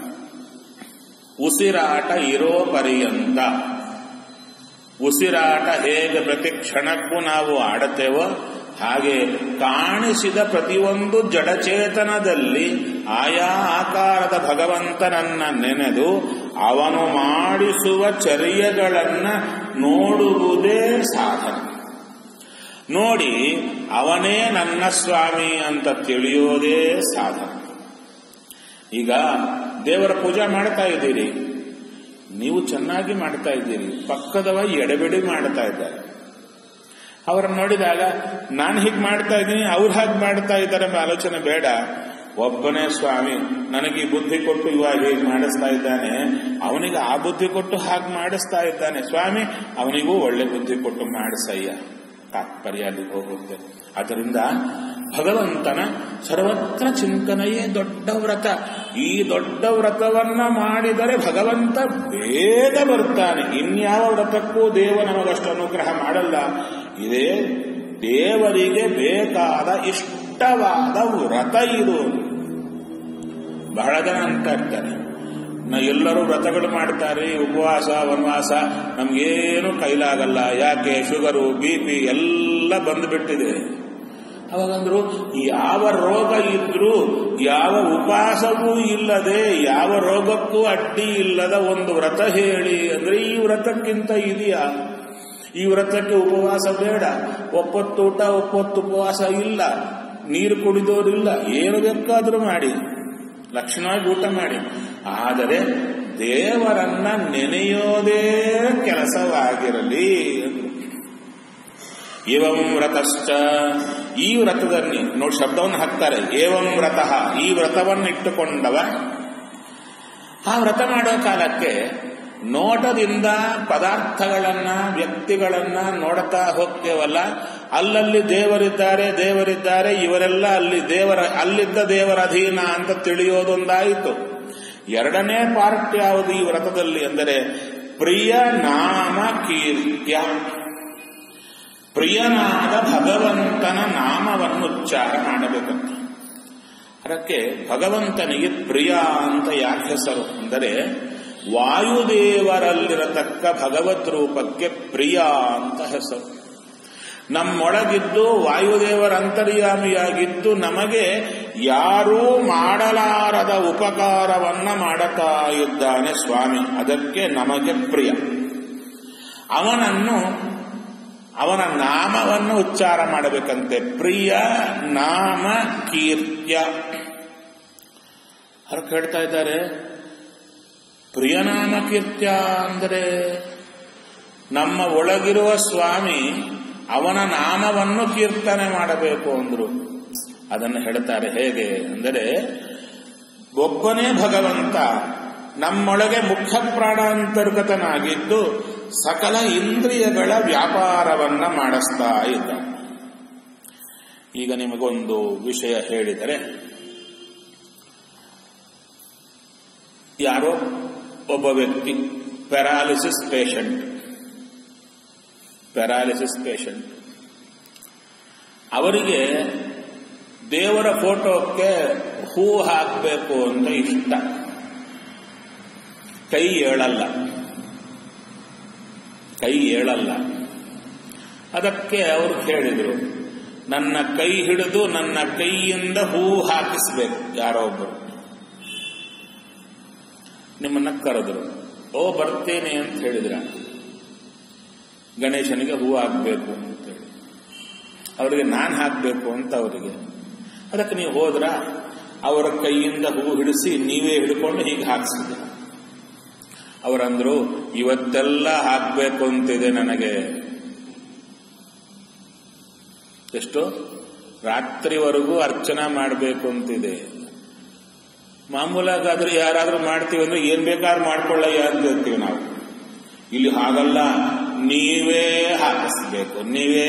ಉಸಿರಾಟ ಇರೋ ಪರ್ಯಂತ, ಉಸಿರಾಟ ಹೇಗೆ ಪ್ರತಿ ಕ್ಷಣಕ್ಕೂ ನಾವು ಆಡುತ್ತೇವೋ ಹಾಗೆ ಕಾಣಿಸಿದ ಪ್ರತಿಯೊಂದು ಜಡಚೇತನದಲ್ಲಿ ಆಯಾ ಆಕಾರದ ಭಗವಂತನನ್ನ ನೆನೆದು ಅವನು ಮಾಡಿಸುವ ಚರ್ಯಗಳನ್ನ ನೋಡುವುದೇ ಸಾಧನ. ನೋಡಿ ಅವನೇ ನನ್ನ ಸ್ವಾಮಿ ಅಂತ ತಿಳಿಯೋದೇ ಸಾಧನ. ಈಗ ದೇವರ ಪೂಜೆ ಮಾಡ್ತಾ ಇದ್ದೀರಿ, ನೀವು ಚೆನ್ನಾಗಿ ಮಾಡ್ತಾ ಇದ್ದೀರಿ, ಪಕ್ಕದವ ಎಡೆಬಿಡಿ ಮಾಡ್ತಾ ಇದ್ದಾರೆ. ಅವರನ್ನು ನೋಡಿದಾಗ ನಾನು ಹೀಗೆ ಮಾಡ್ತಾ ಇದ್ದೀನಿ, ಅವ್ರು ಹಾಗೆ ಮಾಡ್ತಾ ಇದ್ದಾರೆ ಎಂಬ ಆಲೋಚನೆ ಬೇಡ. ಒಬ್ಬನೇ ಸ್ವಾಮಿ ನನಗೆ ಈ ಬುದ್ಧಿ ಕೊಟ್ಟು ಇವಾಗ ಹೀಗೆ ಮಾಡಿಸ್ತಾ ಇದ್ದಾನೆ, ಅವನಿಗೆ ಆ ಬುದ್ಧಿ ಕೊಟ್ಟು ಹಾಗೆ ಮಾಡಿಸ್ತಾ ಇದ್ದಾನೆ ಸ್ವಾಮಿ, ಅವನಿಗೂ ಒಳ್ಳೆ ಬುದ್ಧಿ ಕೊಟ್ಟು ಮಾಡಿಸಯ್ಯ. ತಾತ್ಪರ್ಯ ಅಲ್ಲಿಗೆ ಹೋಗುತ್ತೆ. ಆದ್ದರಿಂದ ಭಗವಂತನ ಸರ್ವತ್ರ ಚಿಂತನೆಯೇ ದೊಡ್ಡ ವ್ರತ. ಈ ದೊಡ್ಡ ವ್ರತವನ್ನ ಮಾಡಿದರೆ ಭಗವಂತ ಬೇಗ ಬರ್ತಾನೆ. ಇನ್ಯಾವ ವ್ರತಕ್ಕೂ ದೇವ ನಮಗಷ್ಟು ಅನುಗ್ರಹ ಮಾಡಲ್ಲ. ಇದೇ ದೇವರಿಗೆ ಬೇಕಾದ ಇಷ್ಟವಾದ ವ್ರತ ಇದು. ಬಹಳ ಜನ ಅಂತ ಇರ್ತಾರೆ, ಎಲ್ಲರೂ ವ್ರತಗಳು ಮಾಡ್ತಾರೆ, ಉಪವಾಸ ವನವಾಸ, ನಮ್ಗೇನು ಕೈಲಾಗಲ್ಲ, ಯಾಕೆ ಶುಗರು BP ಎಲ್ಲ ಬಂದುಬಿಟ್ಟಿದೆ. ಅವಾಗಂದ್ರು ಯಾವ ರೋಗ ಇದ್ರೂ ಯಾವ ಉಪವಾಸವೂ ಇಲ್ಲದೆ ಯಾವ ರೋಗಕ್ಕೂ ಅಡ್ಡಿ ಇಲ್ಲದ ಒಂದು ವ್ರತ ಹೇಳಿ ಅಂದ್ರೆ ಈ ವ್ರತಕ್ಕಿಂತ ಇದೆಯಾ? ಈ ವ್ರತಕ್ಕೆ ಉಪವಾಸ ಬೇಡ, ಒಪ್ಪತ್ತು ಊಟ ಒಪ್ಪತ್ತು ಉಪವಾಸ ಇಲ್ಲ, ನೀರು ಕುಡಿದೋರಿಲ್ಲ, ಏನು ಬೇಕಾದ್ರೂ ಮಾಡಿ, ಲಕ್ಷಣವಾಗಿ ಊಟ ಮಾಡಿ, ಆದರೆ ದೇವರನ್ನ ನೆನೆಯೋದೇ ಕೆಲಸವಾಗಿರಲಿ. ಏವಂ ವ್ರತಶ್ಚ, ಈ ವ್ರತದಲ್ಲಿ ನೋಡಿ ಶಬ್ದವನ್ನು ಹಾಕ್ತಾರೆ, ಏವಂ ವ್ರತಃ, ಈ ವ್ರತವನ್ನಿಟ್ಟುಕೊಂಡವ. ಆ ವ್ರತ ಮಾಡೋ ಕಾಲಕ್ಕೆ ನೋಟದಿಂದ ಪದಾರ್ಥಗಳನ್ನ ವ್ಯಕ್ತಿಗಳನ್ನ ನೋಡ್ತಾ ಹೋಗ್ತೇವಲ್ಲ, ಅಲ್ಲಲ್ಲಿ ದೇವರಿದ್ದಾರೆ, ಇವರೆಲ್ಲ ಅಲ್ಲಿದ್ದ ದೇವರ ಅಧೀನ ಅಂತ ತಿಳಿಯೋದೊಂದಾಯಿತು. ಎರಡನೇ ಪಾರ್ಟ್ ಯಾವುದು ಈ ವ್ರತದಲ್ಲಿ ಅಂದರೆ ಪ್ರಿಯ ನಾಮ ಕೀರ್ತ್ಯ. ಪ್ರಿಯನಾದ ಭಗವಂತನ ನಾಮವನ್ನು ಉಚ್ಚಾರ ಮಾಡಬೇಕಂತ. ಅದಕ್ಕೆ ಭಗವಂತನಿಗೆ ಪ್ರಿಯ ಅಂತ ಯಾಕೆ ಹೆಸರು ಅಂದರೆ ವಾಯುದೇವರಲ್ಲಿರತಕ್ಕ ಭಗವತ್ ರೂಪಕ್ಕೆ ಪ್ರಿಯ ಅಂತ ಹೆಸರು. ನಮ್ಮೊಳಗಿದ್ದು ವಾಯುದೇವರ ಅಂತರ್ಯಾಮಿಯಾಗಿದ್ದು ನಮಗೆ ಯಾರೂ ಮಾಡಲಾರದ ಉಪಕಾರವನ್ನ ಮಾಡುತ್ತಾ ಇದ್ದಾನೆ ಸ್ವಾಮಿ, ಅದಕ್ಕೆ ನಮಗೆ ಪ್ರಿಯ. ಅವನ ನಾಮವನ್ನು ಉಚ್ಚಾರ ಮಾಡಬೇಕಂತೆ. ಪ್ರಿಯ ನಾಮ ಕೀರ್ತ್ಯ. ಅವ್ರು ಕೇಳ್ತಾ ಇದ್ದಾರೆ, ಪ್ರಿಯನಾಮ ಕೀರ್ತ್ಯ ಅಂದರೆ ನಮ್ಮ ಒಳಗಿರುವ ಸ್ವಾಮಿ ಅವನ ನಾಮವನ್ನು ಕೀರ್ತನೆ ಮಾಡಬೇಕು ಅಂದ್ರು. ಅದನ್ನು ಹೇಳ್ತಾರೆ ಹೇಗೆ ಅಂದರೆ, ಒಬ್ಬನೇ ಭಗವಂತ ನಮ್ಮೊಳಗೆ ಮುಖ್ಯ ಪ್ರಾಣಾಂತರ್ಗತನಾಗಿದ್ದು ಸಕಲ ಇಂದ್ರಿಯಗಳ ವ್ಯಾಪಾರವನ್ನ ಮಾಡಿಸ್ತಾ ಇದ್ದ. ಈಗ ನಿಮಗೊಂದು ವಿಷಯ ಹೇಳಿದರೆ, ಯಾರೋ ಒಬ್ಬ ವ್ಯಕ್ತಿ ಪ್ಯಾರಾಲಿಸಿಸ್ ಪೇಷಂಟ್ ಅವರಿಗೆ ದೇವರ ಫೋಟೋಕ್ಕೆ ಹೂ ಹಾಕಬೇಕು ಅಂತ ಇಷ್ಟ. ಕೈ ಏಳಲ್ಲ. ಅದಕ್ಕೆ ಅವರು ಹೇಳಿದರು, ನನ್ನ ಕೈ ಹಿಡಿದು ನನ್ನ ಕೈಯಿಂದ ಹೂ ಹಾಕಿಸ್ಬೇಕು ಯಾರೋ ಒಬ್ಬರು. ನಿಮ್ಮನ್ನ ಕರೆದ್ರು, ಬರ್ತೇನೆ ಅಂತ ಹೇಳಿದ್ರ. ಗಣೇಶನಿಗೆ ಹೂ ಹಾಕಬೇಕು ಅಂತೇಳಿ ಅವರಿಗೆ ನಾನು ಹಾಕಬೇಕು ಅಂತ ಅವರಿಗೆ. ಅದಕ್ಕೆ ನೀವು ಹೋದ್ರ ಅವರ ಕೈಯಿಂದ ಹೂ ಹಿಡಿಸಿ ನೀವೇ ಹಿಡ್ಕೊಂಡು ಹೀಗೆ ಹಾಕಿಸಿದ. ಅವರಂದ್ರು, ಇವತ್ತೆಲ್ಲ ಹಾಕಬೇಕು ಅಂತಿದೆ ನನಗೆ. ಎಷ್ಟು ರಾತ್ರಿವರೆಗೂ ಅರ್ಚನಾ ಮಾಡಬೇಕು ಅಂತಿದೆ. ಮಾಮೂಲಾಗಾದ್ರೆ ಯಾರಾದ್ರೂ ಮಾಡ್ತೀವಿ ಅಂದ್ರೆ ಏನ್ ಬೇಕಾದ್ರೂ ಮಾಡ್ಕೊಳ್ಳಯ್ಯ ಅಂತ ಹೇಳ್ತೀವಿ ನಾವು. ಇಲ್ಲಿ ಹಾಗಲ್ಲ, ನೀವೇ ಹಾಕಿಸ್ಬೇಕು.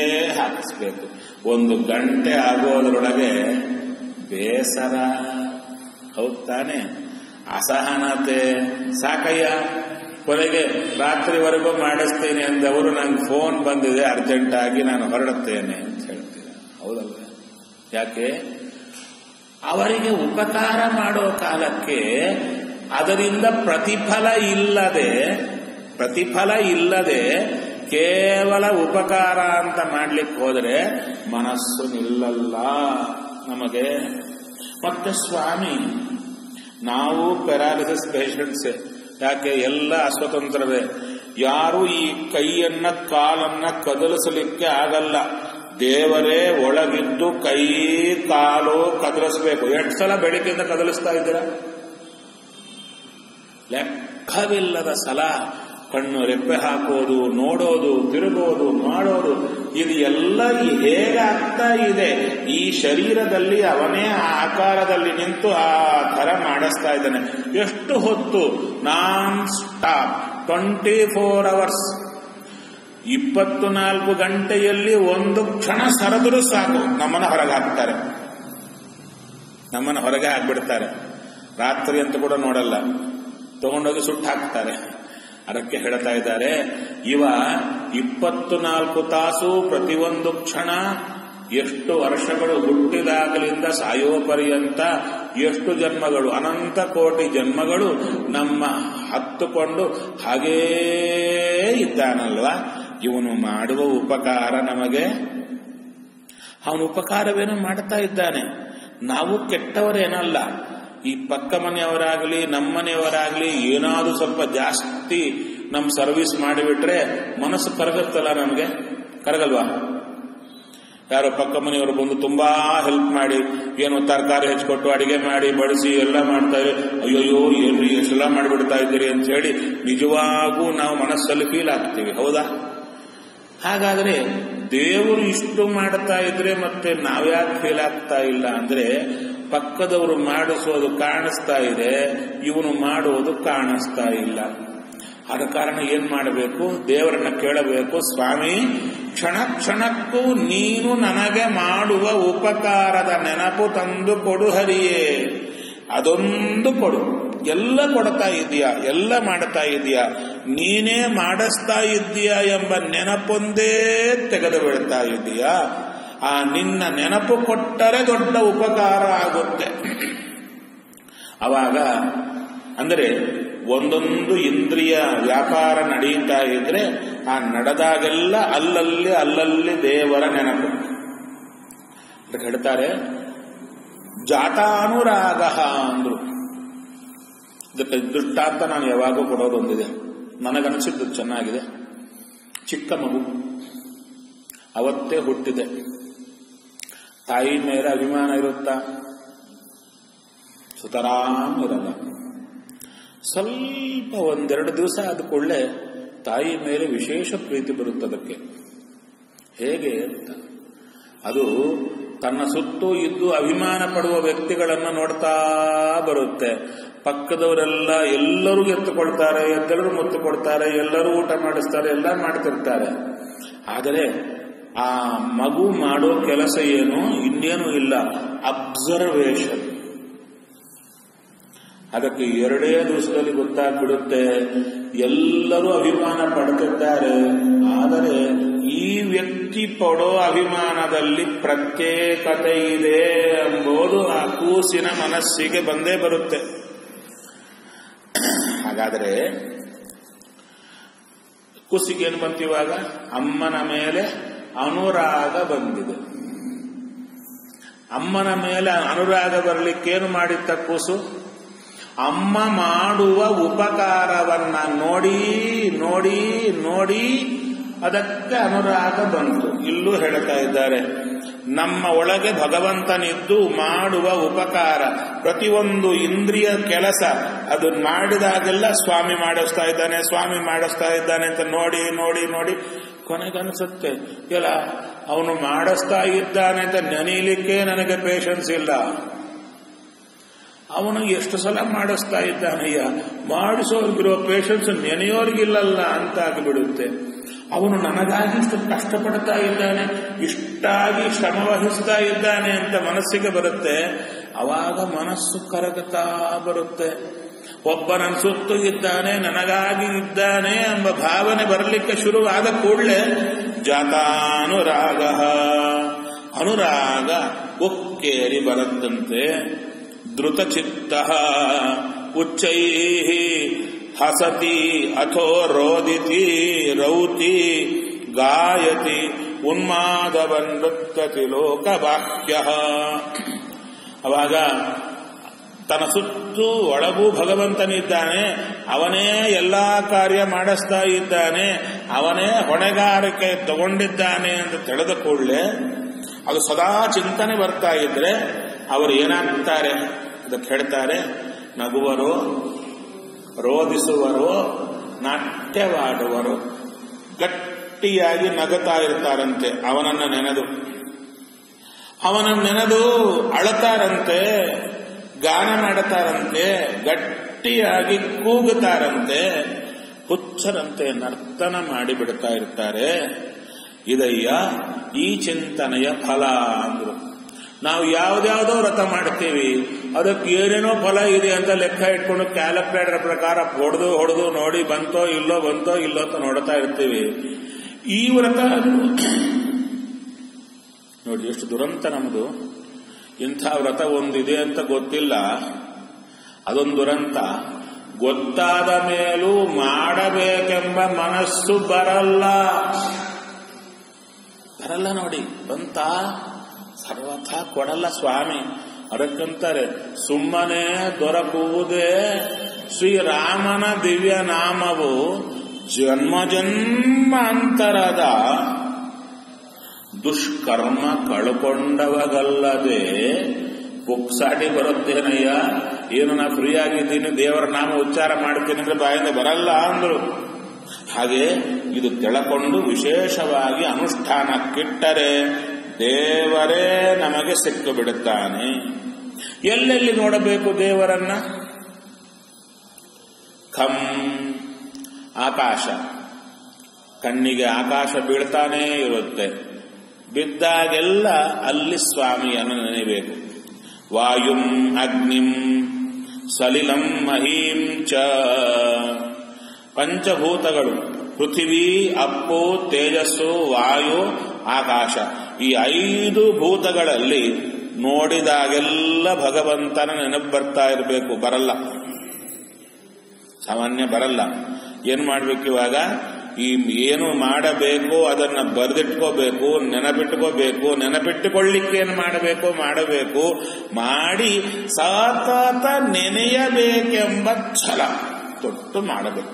1 ಗಂಟೆ ಆಗೋದ್ರೊಳಗೆ ಬೇಸರ, ಹೌದ್ ತಾನೆ, ಅಸಹನತೆ, ಸಾಕಯ್ಯ ಕೊನೆಗೆ ರಾತ್ರಿವರೆಗೂ ಮಾಡಿಸ್ತೀನಿ ಅಂದವರು ನಂಗೆ ಫೋನ್ ಬಂದಿದೆ, ಅರ್ಜೆಂಟ್ ಆಗಿ ನಾನು ಹೊರಡುತ್ತೇನೆ ಅಂತ ಹೇಳ್ತೀರ. ಹೌದಲ್ಲ? ಯಾಕೆ? ಅವರಿಗೆ ಉಪಕಾರ ಮಾಡೋ ಕಾಲಕ್ಕೆ ಅದರಿಂದ ಪ್ರತಿಫಲ ಇಲ್ಲದೆ ಕೇವಲ ಉಪಕಾರ ಅಂತ ಮಾಡ್ಲಿಕ್ಕೆ ಹೋದರೆ ಮನಸ್ಸು ನಿಲ್ಲಲ್ಲ ನಮಗೆ. ಮತ್ತೆ ಸ್ವಾಮಿ, ನಾವು ಪ್ಯಾರಾಲಿಸಿಸ್ ಪೇಷಂಟ್ಸೇ, ಯಾಕೆ ಎಲ್ಲ ಅಸ್ವತಂತ್ರವೇ, ಯಾರು ಈ ಕೈಯನ್ನ ಕಾಲನ್ನ ಕದಲಿಸಲಿಕ್ಕೆ ಆಗಲ್ಲ. ದೇವರೇ ಒಳಗಿದ್ದು ಕೈ ಕಾಲು ಕದಲಿಸಬೇಕು. 8 ಸಲ ಬೆಳಿಗ್ಗೆಯಿಂದ ಕದಲಿಸ್ತಾ ಇದ್ದೀರಾ? ಲೆಕ್ಕವಿಲ್ಲದ ಸಲ ಕಣ್ಣು ರೆಪ್ಪೆ ಹಾಕೋದು, ನೋಡೋದು, ತಿರುಗೋದು, ಮಾಡೋದು, ಇದು ಎಲ್ಲ ಹೇಗಾಗ್ತಾ ಇದೆ. ಈ ಶರೀರದಲ್ಲಿ ಅವನೇ ಆ ಆಕಾರದಲ್ಲಿ ನಿಂತು ಆ ಥರ ಮಾಡಿಸ್ತಾ ಇದ್ದಾನೆ. ಎಷ್ಟು ಹೊತ್ತು? ನಾನ್ ಸ್ಟಾಪ್ 24 ಅವರ್ಸ್, 24 ಗಂಟೆಯಲ್ಲಿ ಒಂದು ಕ್ಷಣ ಸರದರೂ ಸಾಕು ನಮ್ಮನ್ನ ಹೊರಗೆ ಹಾಕ್ತಾರೆ, ನಮ್ಮನ್ನ ಹೊರಗೆ ಹಾಕ್ಬಿಡ್ತಾರೆ. ರಾತ್ರಿ ಅಂತ ಕೂಡ ನೋಡಲ್ಲ, ತಗೊಂಡೋಗಿ ಸುಟ್ಟು ಹಾಕ್ತಾರೆ. ಅದಕ್ಕೆ ಹೇಳ್ತಾ ಇದ್ದಾರೆ, ಇವ 24 ತಾಸು ಪ್ರತಿಯೊಂದು ಕ್ಷಣ ಎಷ್ಟು ವರ್ಷಗಳು ಹುಟ್ಟಿದಾಗಲಿಂದ ಸಾಯೋ ಪರ್ಯಂತ ಎಷ್ಟು ಜನ್ಮಗಳು, ಅನಂತ ಕೋಟಿ ಜನ್ಮಗಳು ನಮ್ಮ ಹತ್ತುಕೊಂಡು ಹಾಗೇ ಇದ್ದಾನಲ್ವಾ. ಇವನು ಮಾಡುವ ಉಪಕಾರ ನಮಗೆ, ಅವನು ಉಪಕಾರವೇನು ಮಾಡ್ತಾ ಇದ್ದಾನೆ. ನಾವು ಕೆಟ್ಟವರೇನಲ್ಲ. ಈ ಪಕ್ಕ ಮನೆಯವರಾಗಲಿ ನಮ್ಮನೆಯವರಾಗಲಿ ಏನಾದರೂ ಸ್ವಲ್ಪ ಜಾಸ್ತಿ ನಮ್ಮ ಸರ್ವಿಸ್ ಮಾಡಿಬಿಟ್ರೆ ಮನಸ್ಸು ಕರಗುತ್ತಲ್ಲ ನಮಗೆ, ಕರಗಲ್ವಾ? ಯಾರೋ ಪಕ್ಕ ಮನೆಯವರು ಬಂದು ತುಂಬಾ ಹೆಲ್ಪ್ ಮಾಡಿ, ಏನು ತರಕಾರಿ ಹೆಚ್ಚಿಕೊಟ್ಟು ಅಡಿಗೆ ಮಾಡಿ ಬಡಿಸಿ ಎಲ್ಲ ಮಾಡ್ತಾ ಇದ್ರೆ, ಅಯ್ಯೋಯ್ಯೋ ಏನ್ರಿ ಎಷ್ಟೆಲ್ಲ ಮಾಡಿಬಿಡ್ತಾ ಇದ್ದೀರಿ ಅಂತ ಹೇಳಿ ನಿಜವಾಗೂ ನಾವು ಮನಸ್ಸಲ್ಲಿ ಫೀಲ್ ಆಗ್ತೀವಿ, ಹೌದಾ? ಹಾಗಾದ್ರೆ ದೇವರು ಇಷ್ಟು ಮಾಡ್ತಾ ಇದ್ರೆ ಮತ್ತೆ ನಾವ್ಯಾಕೆ ಫೀಲ್ ಆಗ್ತಾ ಇಲ್ಲ ಅಂದ್ರೆ, ಪಕ್ಕದವರು ಮಾಡಿಸೋದು ಕಾಣಿಸ್ತಾ ಇದೆ, ಇವನು ಮಾಡುವುದು ಕಾಣಿಸ್ತಾ ಇಲ್ಲ. ಆದ ಕಾರಣ ಏನ್ ಮಾಡಬೇಕು? ದೇವರನ್ನ ಕೇಳಬೇಕು, ಸ್ವಾಮಿ ಕ್ಷಣ ಕ್ಷಣಕ್ಕೂ ನೀನು ನನಗೆ ಮಾಡುವ ಉಪಕಾರದ ನೆನಪು ತಂದು ಕೊಡು ಹರಿಯೇ. ಅದೊಂದು ಕೊಡು. ಎಲ್ಲ ಕೊಡ್ತಾ ಇದೀಯಾ, ಎಲ್ಲ ಮಾಡ್ತಾ ಇದೀಯಾ, ನೀನೇ ಮಾಡಿಸ್ತಾ ಇದ್ದೀಯಾ ಎಂಬ ನೆನಪೊಂದೇ ತೆಗೆದು ಬಿಡ್ತಾ ಇದೀಯಾ. ಆ ನಿನ್ನ ನೆನಪು ಕೊಟ್ಟರೆ ದೊಡ್ಡ ಉಪಕಾರ ಆಗುತ್ತೆ. ಅವಾಗ ಅಂದರೆ ಒಂದೊಂದು ಇಂದ್ರಿಯ ವ್ಯಾಪಾರ ನಡೀತಾ ಇದ್ರೆ ಆ ನಡೆದಾಗೆಲ್ಲ ಅಲ್ಲಲ್ಲಿ ದೇವರ ನೆನಪು. ಹೇಳ್ತಾರೆ ಜಾತಾನುರಾಗ ಅಂದ್ರು. ಇದಕ್ಕೆ ದೃಷ್ಟಾಂತ ನಾನು ಯಾವಾಗೂ ಕೊಡೋದೊಂದಿದೆ, ನನಗನಿಸಿದ್ದು ಚೆನ್ನಾಗಿದೆ. ಚಿಕ್ಕ ಮಗು ಅವತ್ತೇ ಹುಟ್ಟಿದೆ, ತಾಯಿ ಮೇಲೆ ಅಭಿಮಾನ ಇರುತ್ತಾ? ಸುತರಾಮ್ ಇರಲ್ಲ. ಸ್ವಲ್ಪ 1-2 ದಿವಸ ಆದ ಕೂಡಲೇ ತಾಯಿ ಮೇಲೆ ವಿಶೇಷ ಪ್ರೀತಿ ಬರುತ್ತದಕ್ಕೆ. ಹೇಗೆ ಅಂತ, ಅದು ತನ್ನ ಸುತ್ತೂ ಇದ್ದು ಅಭಿಮಾನ ಪಡುವ ವ್ಯಕ್ತಿಗಳನ್ನು ನೋಡ್ತಾ ಬರುತ್ತೆ. ಪಕ್ಕದವರೆಲ್ಲ ಎಲ್ಲರೂ ಎತ್ತುಕೊಳ್ತಾರೆ, ಎಲ್ಲರೂ ಮುತ್ತು ಕೊಡ್ತಾರೆ, ಎಲ್ಲರೂ ಊಟ ಮಾಡಿಸ್ತಾರೆ, ಎಲ್ಲ ಮಾಡ್ತಿರ್ತಾರೆ. ಆದರೆ ಆ ಮಗು ಮಾಡೋ ಕೆಲಸ ಏನು, ಇನ್ನೇನು ಇಲ್ಲ, ಅಬ್ಸರ್ವೇಷನ್. ಅದಕ್ಕೆ 2 ದಿವಸದಲ್ಲಿ ಗೊತ್ತಾಗ್ಬಿಡುತ್ತೆ, ಎಲ್ಲರೂ ಅಭಿಮಾನ ಪಡ್ತಿದ್ದಾರೆ, ಆದರೆ ಈ ವ್ಯಕ್ತಿ ಪಡೋ ಅಭಿಮಾನದಲ್ಲಿ ಪ್ರತ್ಯೇಕತೆ ಇದೆ ಎಂಬುದು ಆ ಕೂಸಿನ ಮನಸ್ಸಿಗೆ ಬಂದೇ ಬರುತ್ತೆ. ಹಾಗಾದರೆ ಕೂಸಿಗೇನು ಬಂತಿವಾಗ? ಅಮ್ಮನ ಮೇಲೆ ಅನುರಾಗ ಬಂದಿದೆ. ಅಮ್ಮನ ಮೇಲೆ ಅನುರಾಗ ಬರಲಿಕ್ಕೇನು ಮಾಡಿತ್ತ ಕೂಸು? ಅಮ್ಮ ಮಾಡುವ ಉಪಕಾರವನ್ನ ನೋಡಿ ನೋಡಿ ನೋಡಿ ಅದಕ್ಕೆ ಅನುರಾಗ ಬಂತು. ಇಲ್ಲೂ ಹೇಳ್ತಾ ಇದ್ದಾರೆ, ನಮ್ಮ ಒಳಗೆ ಭಗವಂತನಿದ್ದು ಮಾಡುವ ಉಪಕಾರ, ಪ್ರತಿಯೊಂದು ಇಂದ್ರಿಯ ಕೆಲಸ ಅದು ಮಾಡಿದಾಗೆಲ್ಲ ಸ್ವಾಮಿ ಮಾಡಿಸ್ತಾ ಇದ್ದಾನೆ, ಸ್ವಾಮಿ ಮಾಡಿಸ್ತಾ ಇದ್ದಾನೆ ಅಂತ ನೋಡಿ ನೋಡಿ ನೋಡಿ ಕೊನೆಗನ್ಸುತ್ತೆ, ಇಲ್ಲ ಅವನು ಮಾಡಿಸ್ತಾ ಇದ್ದಾನೆ ಅಂತ ನೆನೀಲಿಕ್ಕೆ ನನಗೆ ಪೇಷನ್ಸ್ ಇಲ್ಲ. ಅವನು ಎಷ್ಟು ಸಲ ಮಾಡಿಸ್ತಾ ಇದ್ದಾನಯ್ಯ, ಮಾಡಿಸೋರ್ಗಿರೋ ಪೇಷನ್ಸ್ ನೆನೆಯೋರ್ಗಿಲ್ಲಲ್ಲ ಅಂತ ಆಗಿಬಿಡುತ್ತೆ. ಅವನು ನನಗಾಗಿ ಇಷ್ಟು ಕಷ್ಟಪಡ್ತಾ ಇದ್ದಾನೆ, ಇಷ್ಟಾಗಿ ಶ್ರಮ ವಹಿಸ್ತಾ ಇದ್ದಾನೆ ಅಂತ ಮನಸ್ಸಿಗೆ ಬರುತ್ತೆ. ಅವಾಗ ಮನಸ್ಸು ಕರಗುತ್ತಾ ಬರುತ್ತೆ. ಒಬ್ಬ ನನ್ನ ಸುತ್ತು ಇದ್ದಾನೆ, ನನಗಾಗಿ ಇದ್ದಾನೆ ಎಂಬ ಭಾವನೆ ಬರಲಿಕ್ಕೆ ಶುರುವಾದ ಕೂಡಲೇ ಜಾತಾನುರಾಗ, ಅನುರಾಗ ಉಕ್ಕೇರಿ ಬರದಂತೆ ಧೃತಚಿತ್ತ ಉಚ್ಚೈ ಹಸತಿ ಅಥೋ ರೋದಿತಿ ರೌತಿ ಗಾಯತಿ ಉನ್ಮಾದವನ್ ನೃತ್ಯತಿ ಲೋಕವಾಕ್ಯ. ಅವಾಗ ತನ್ನ ಸುತ್ತು ಒಳಗೂ ಭಗವಂತನಿದ್ದಾನೆ, ಅವನೇ ಎಲ್ಲಾ ಕಾರ್ಯ ಮಾಡಿಸ್ತಾ ಇದ್ದಾನೆ, ಅವನೇ ಹೊಣೆಗಾರಿಕೆ ತಗೊಂಡಿದ್ದಾನೆ ಅಂತ ತಿಳಿದ ಕೂಡಲೇ ಅದು ಸದಾ ಚಿಂತನೆ ಬರ್ತಾ ಇದ್ರೆ ಅವರು ಏನಾಗ್ತಾರೆ ಅದಕ್ಕೆ ಹೇಳ್ತಾರೆ, ನಗುವರು, ರೋಧಿಸುವರು, ನಾಟ್ಯವಾಡುವರು. ಗಟ್ಟಿಯಾಗಿ ನಗುತ್ತಾ ಇರ್ತಾರಂತೆ ಅವನನ್ನು ನೆನೆದು ಅಳತಾರಂತೆ, ಗಾನ ಮಾಡುತ್ತಾರಂತೆ, ಗಟ್ಟಿಯಾಗಿ ಕೂಗುತ್ತಾರಂತೆ, ಹುಚ್ಚರಂತೆ ನರ್ತನ ಮಾಡಿಬಿಡ್ತಾ ಇರ್ತಾರೆ. ಇದಯ್ಯ ಈ ಚಿಂತನೆಯ ಫಲ ಅಂದ್ರು. ನಾವು ಯಾವ್ದಾವುದೋ ವ್ರತ ಮಾಡ್ತೀವಿ, ಅದಕ್ಕೆ ಏನೇನೋ ಫಲ ಇದೆ ಅಂತ ಲೆಕ್ಕ ಇಟ್ಕೊಂಡು ಕ್ಯಾಲ್ಕುಲೇಟರ್ ಪ್ರಕಾರ ಹೊಡೆದು ನೋಡಿ ಬಂತೋ ಇಲ್ಲೋ ಅಂತ ನೋಡ್ತಾ ಇರ್ತೀವಿ. ಈ ವ್ರತ ನೋಡಿ ಎಷ್ಟು ದುರಂತ ನಮ್ದು. ಇಂಥ ವ್ರತ ಒಂದಿದೆ ಅಂತ ಗೊತ್ತಿಲ್ಲ, ಅದೊಂದು ದುರಂತ. ಗೊತ್ತಾದ ಮೇಲೂ ಮಾಡಬೇಕೆಂಬ ಮನಸ್ಸು ಬರಲ್ಲ ನೋಡಿ. ಬಂತ ಸರ್ವಥ ಕೊಡಲ್ಲ ಸ್ವಾಮಿ. ಅದಕ್ಕಂತಾರೆ ಸುಮ್ಮನೆ ದೊರಕುವುದೇ ಶ್ರೀರಾಮನ ದಿವ್ಯ ನಾಮವು ಜನ್ಮಾಂತರದ ದುಷ್ಕರ್ಮ ಕಳ್ಕೊಂಡವಗಲ್ಲದೆ ಪುಕ್ಸಾಟಿ ಬರುತ್ತೇನಯ್ಯ. ಏನು ನಾ ಫ್ರೀ ಆಗಿದ್ದೀನಿ, ದೇವರ ನಾಮ ಉಚ್ಚಾರ ಮಾಡ್ತೀನಿ ಅಂದ್ರೆ ಬಾಯಿಂದ ಬರಲ್ಲ ಅಂದ್ರು. ಹಾಗೆ ಇದು ತಿಳಕೊಂಡು ವಿಶೇಷವಾಗಿ ಅನುಷ್ಠಾನಕ್ಕಿಟ್ಟರೆ ದೇವರೇ ನಮಗೆ ಸಿಕ್ಕು ಬಿಡುತ್ತಾನೆ. ಎಲ್ಲೆಲ್ಲಿ ನೋಡಬೇಕು ದೇವರನ್ನ? ಖಂ ಆಕಾಶ, ಕಣ್ಣಿಗೆ ಆಕಾಶ ಬೀಳ್ತಾನೇ ಇರುತ್ತೆ. ಬಿದ್ದಾಗೆಲ್ಲ ಅಲ್ಲಿ ಸ್ವಾಮಿಯನ್ನು ನೆನೆಯಬೇಕು. ವಾಯುಂ ಅಗ್ನಿಂ ಸಲಿಲಂ ಮಹೀಂ ಚ, ಪಂಚಭೂತಗಳು ಪೃಥಿವಿ, ಅಪ್ಪು, ತೇಜಸ್ಸು, ವಾಯು, ಆಕಾಶ, ಈ 5 ಭೂತಗಳಲ್ಲಿ ನೋಡಿದಾಗೆಲ್ಲ ಭಗವಂತನ ನೆನಪು ಬರ್ತಾ ಇರಬೇಕು. ಬರಲ್ಲ, ಸಾಮಾನ್ಯ ಬರಲ್ಲ. ಏನ್ ಮಾಡ್ಬೇಕು ಇವಾಗ? ಈ ಏನು ಮಾಡಬೇಕು ಅದನ್ನ ಬರೆದಿಟ್ಕೋಬೇಕು, ನೆನಪಿಟ್ಟುಕೊಳ್ಳಿಕ್ಕೆ ಏನ್ ಮಾಡಬೇಕು ಮಾಡಿ ಸತತ ನೆನೆಯಬೇಕೆಂಬ ಛಲ ತೊಟ್ಟು ಮಾಡಬೇಕು.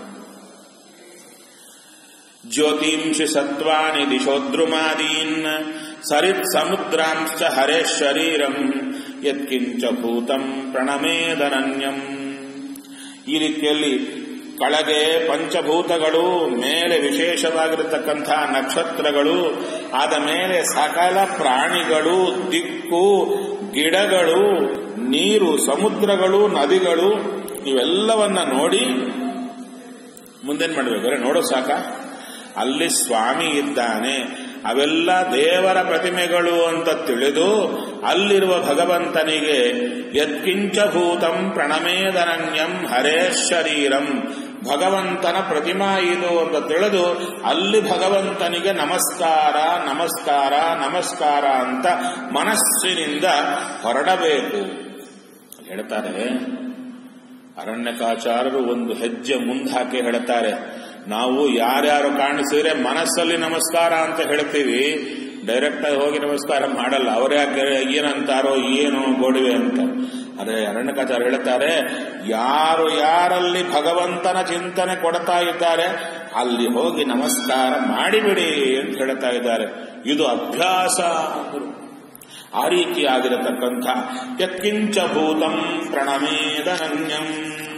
ಜ್ಯೋತಿಂಷಿ ಸತ್ವಾನಿ ದಿಶೋದ್ರುಮಾದೀನ್ ಸರಿತ್ ಸಮುದ್ರಾಂಶ್ಚ ಹರೇ ಶರೀರಂ ಯತ್ಕಿಂಚ ಭೂತಂ ಪ್ರಣಮೇದನನ್ಯಂ. ಈ ರೀತಿಯಲ್ಲಿ ಕೆಳಗೆ ಪಂಚಭೂತಗಳು, ಮೇಲೆ ವಿಶೇಷವಾಗಿರತಕ್ಕಂಥ ನಕ್ಷತ್ರಗಳು, ಆದ ಮೇಲೆ ಸಕಲ ಪ್ರಾಣಿಗಳು, ದಿಕ್ಕು, ಗಿಡಗಳು, ನೀರು, ಸಮುದ್ರಗಳು, ನದಿಗಳು, ಇವೆಲ್ಲವನ್ನ ನೋಡಿ ಮುಂದೇನ್ ಮಾಡಬೇಕು? ನೋಡೋ ಸಾಕ? ಅಲ್ಲಿ ಸ್ವಾಮಿ ಇದ್ದಾನೆ, ಅವೆಲ್ಲ ದೇವರ ಪ್ರತಿಮೆಗಳು ಅಂತ ತಿಳಿದು ಅಲ್ಲಿರುವ ಭಗವಂತನಿಗೆ ಯತ್ಕಿಂಚ ಭೂತಂ ಪ್ರಣಮೇದನನ್ಯಂ ಹರೇ ಶರೀರಂ, ಭಗವಂತನ ಪ್ರತಿಮಾ ಇದು ಅಂತ ತಿಳಿದು ಅಲ್ಲಿ ಭಗವಂತನಿಗೆ ನಮಸ್ಕಾರ ನಮಸ್ಕಾರ ನಮಸ್ಕಾರ ಅಂತ ಮನಸ್ಸಿನಿಂದ ಹೊರಡಬೇಕು ಹೇಳ್ತಾರೆ. ಅರಣ್ಯಕಾಚಾರ್ಯರು ಒಂದು ಹೆಜ್ಜೆ ಮುಂದಾಕೆ ಹೇಳ್ತಾರೆ. ನಾವು ಯಾರ್ಯಾರು ಕಾಣಿಸಿದ್ರೆ ಮನಸ್ಸಲ್ಲಿ ನಮಸ್ಕಾರ ಅಂತ ಹೇಳ್ತೀವಿ, ಡೈರೆಕ್ಟ್ ಆಗಿ ಹೋಗಿ ನಮಸ್ಕಾರ ಮಾಡಲ್ಲ. ಅವರ್ಯಾಕೆ ಏನಂತಾರೋ ಏನೋ ಗೋಡಿವೆ ಅಂತ. ಅದೇ ಅರಣ್ಯಕಾಚಾರ್ಯ ಹೇಳ್ತಾರೆ, ಯಾರಲ್ಲಿ ಭಗವಂತನ ಚಿಂತನೆ ಕೊಡ್ತಾ ಇದ್ದಾರೆ ಅಲ್ಲಿ ಹೋಗಿ ನಮಸ್ಕಾರ ಮಾಡಿಬಿಡಿ ಅಂತ ಹೇಳ್ತಾ ಇದ್ದಾರೆ. ಇದು ಅಭ್ಯಾಸ. ಆ ರೀತಿಯಾಗಿರತಕ್ಕಂಥ ಯತ್ಕಿಂಚ ಭೂತಂ ಪ್ರಣಮೇದನನ್ಯಂ.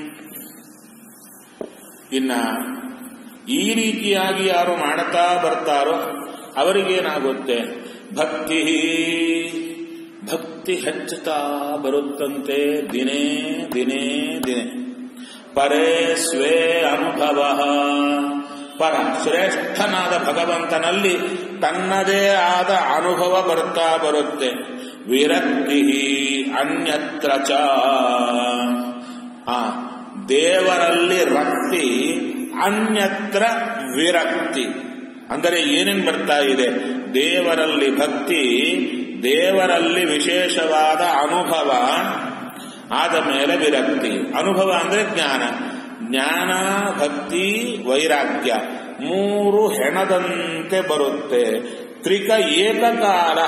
ಇನ್ನ ಈ ರೀತಿಯಾಗಿ ಯಾರು ಮಾಡುತ್ತಾ ಬರ್ತಾರೋ ಅವರಿಗೇನಾಗುತ್ತೆ? ಭಕ್ತಿ ಹೆಚ್ಚುತ್ತಾ ಬರುತ್ತಂತೆ ದಿನೇ ದಿನೇ ದಿನೇ. ಪರೇ ಸ್ವೇ ಅನುಭವ, ಪರ ಶ್ರೇಷ್ಠನಾದ ಭಗವಂತನಲ್ಲಿ ತನ್ನದೇ ಆದ ಅನುಭವ ಬರ್ತಾ ಬರುತ್ತೆ. ವಿರಕ್ತಿ ಅನ್ಯತ್ರ ಚ, ದೇವರಲ್ಲಿ ರಕ್ತಿ, ಅನ್ಯತ್ರ ವಿರಕ್ತಿ. ಅಂದರೆ ಏನೇನು ಬರ್ತಾ ಇದೆ? ದೇವರಲ್ಲಿ ಭಕ್ತಿ, ದೇವರಲ್ಲಿ ವಿಶೇಷವಾದ ಅನುಭವ, ಆದ ಮೇಲೆ ವಿರಕ್ತಿ. ಅನುಭವ ಅಂದ್ರೆ ಜ್ಞಾನ, ಜ್ಞಾನ ಭಕ್ತಿ ವೈರಾಗ್ಯ ಮೂರು ಹೆಣದಂತೆ ಬರುತ್ತೆ. ತ್ರಿಕ ಏಕಕಾಲ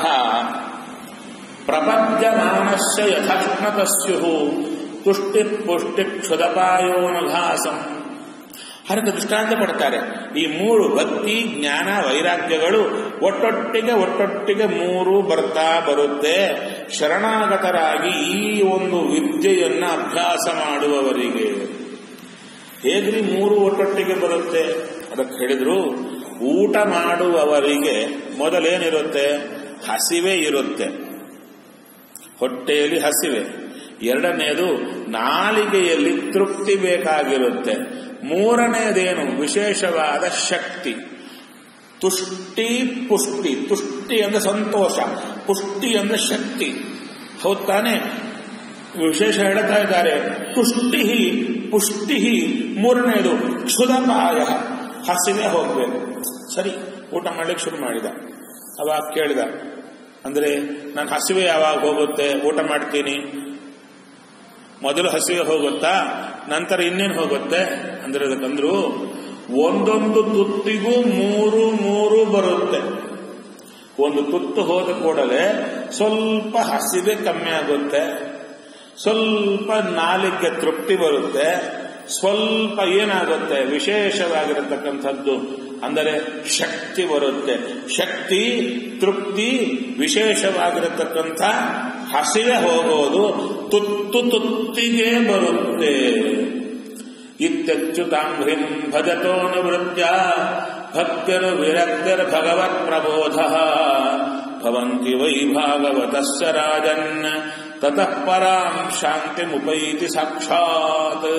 ಪ್ರಪಂಚಮಾನಸ್ಯ ಯಥಾಶ್ನತಸ್ಯು ತುಷ್ಟಿ ಪುಷ್ಟಿ ಕ್ಷುದಪಾಯೋನಘಾಸಂ. ಅದಕ್ಕೆ ದೃಷ್ಟಾಂತ ಕೊಡ್ತಾರೆ. ಈ ಮೂರು ಭಕ್ತಿ ಜ್ಞಾನ ವೈರಾಗ್ಯಗಳು ಒಟ್ಟೊಟ್ಟಿಗೆ ಮೂರು ಬರ್ತಾ ಬರುತ್ತೆ. ಶರಣಾಗತರಾಗಿ ಈ ಒಂದು ವಿದ್ಯೆಯನ್ನ ಅಭ್ಯಾಸ ಮಾಡುವವರಿಗೆ ಹೇಗ್ರಿ ಮೂರು ಒಟ್ಟೊಟ್ಟಿಗೆ ಬರುತ್ತೆ? ಅದಕ್ಕೆ ಹೇಳಿದ್ರು, ಊಟ ಮಾಡುವವರಿಗೆ ಮೊದಲೇನಿರುತ್ತೆ? ಹಸಿವೆ ಇರುತ್ತೆ, ಹೊಟ್ಟೆಯಲ್ಲಿ ಹಸಿವೆ. ಎರಡನೇದು ನಾಲಿಗೆಯಲ್ಲಿ ತೃಪ್ತಿ ಬೇಕಾಗಿರುತ್ತೆ. ಮೂರನೇದೇನು? ವಿಶೇಷವಾದ ಶಕ್ತಿ. ತುಷ್ಟಿ ಪುಷ್ಟಿ. ತುಷ್ಟಿ ಅಂದ್ರೆ ಸಂತೋಷ, ಪುಷ್ಟಿ ಅಂದ್ರೆ ಶಕ್ತಿ. ಹೌದು ತಾನೆ? ವಿಶೇಷ ಹೇಳ್ತಾ ಇದ್ದಾರೆ. ತುಷ್ಟಿ ಪುಷ್ಟಿ. ಮೂರನೇದು ಕ್ಷುದಪಾಯ, ಹಸಿವೆ ಹೋಗ್ಬೇಕು. ಸರಿ, ಊಟ ಮಾಡ್ಲಿಕ್ಕೆ ಶುರು ಮಾಡಿದ. ಅವಾಗ ಕೇಳಿದ, ಅಂದ್ರೆ ನಾನು ಹಸಿವೆ ಯಾವಾಗ ಹೋಗುತ್ತೆ? ಊಟ ಮಾಡ್ತೀನಿ, ಮೊದಲು ಹಸಿವೆ ಹೋಗುತ್ತಾ, ನಂತರ ಇನ್ನೇನು ಹೋಗುತ್ತೆ ಅಂದ್ರೆ ಅದಕ್ಕಂದ್ರು ಒಂದೊಂದು ತುತ್ತಿಗೂ ಮೂರು ಮೂರು ಬರುತ್ತೆ. ಒಂದು ತುತ್ತು ಹೋದ ಕೂಡಲೇ ಸ್ವಲ್ಪ ಹಸಿವೆ ಕಮ್ಮಿ ಆಗುತ್ತೆ, ಸ್ವಲ್ಪ ನಾಲಿಗೆ ತೃಪ್ತಿ ಬರುತ್ತೆ, ಸ್ವಲ್ಪ ಏನಾಗುತ್ತೆ? ವಿಶೇಷವಾಗಿರತಕ್ಕಂಥದ್ದು ಅಂದರೆ ಶಕ್ತಿ ಬರುತ್ತೆ. ಶಕ್ತಿ, ತೃಪ್ತಿ, ವಿಶೇಷವಾಗಿರತಕ್ಕಂಥ ಹಸಿವೆ ಹೋಗೋದು ತುತ್ತಿಗೆ ಬರುತ್ತೆ. ಇತ್ಯಚ್ಯುತಾಂಘ್ರಿಂ ಭಜತೋ ನಿವೃತ್ಯ ಭಕ್ತಿರ್ ವಿರಕ್ತಿರ್ ಭಗವತ್ ಪ್ರಬೋಧ ಭವಂತಿ ವೈ ಭಾಗವತಸ್ಯ ರಾಜನ್ ತತಃ ಪರಾಂ ಶಾಂತಿಮುಪೈತಿ ಸಾಕ್ಷಾತ್.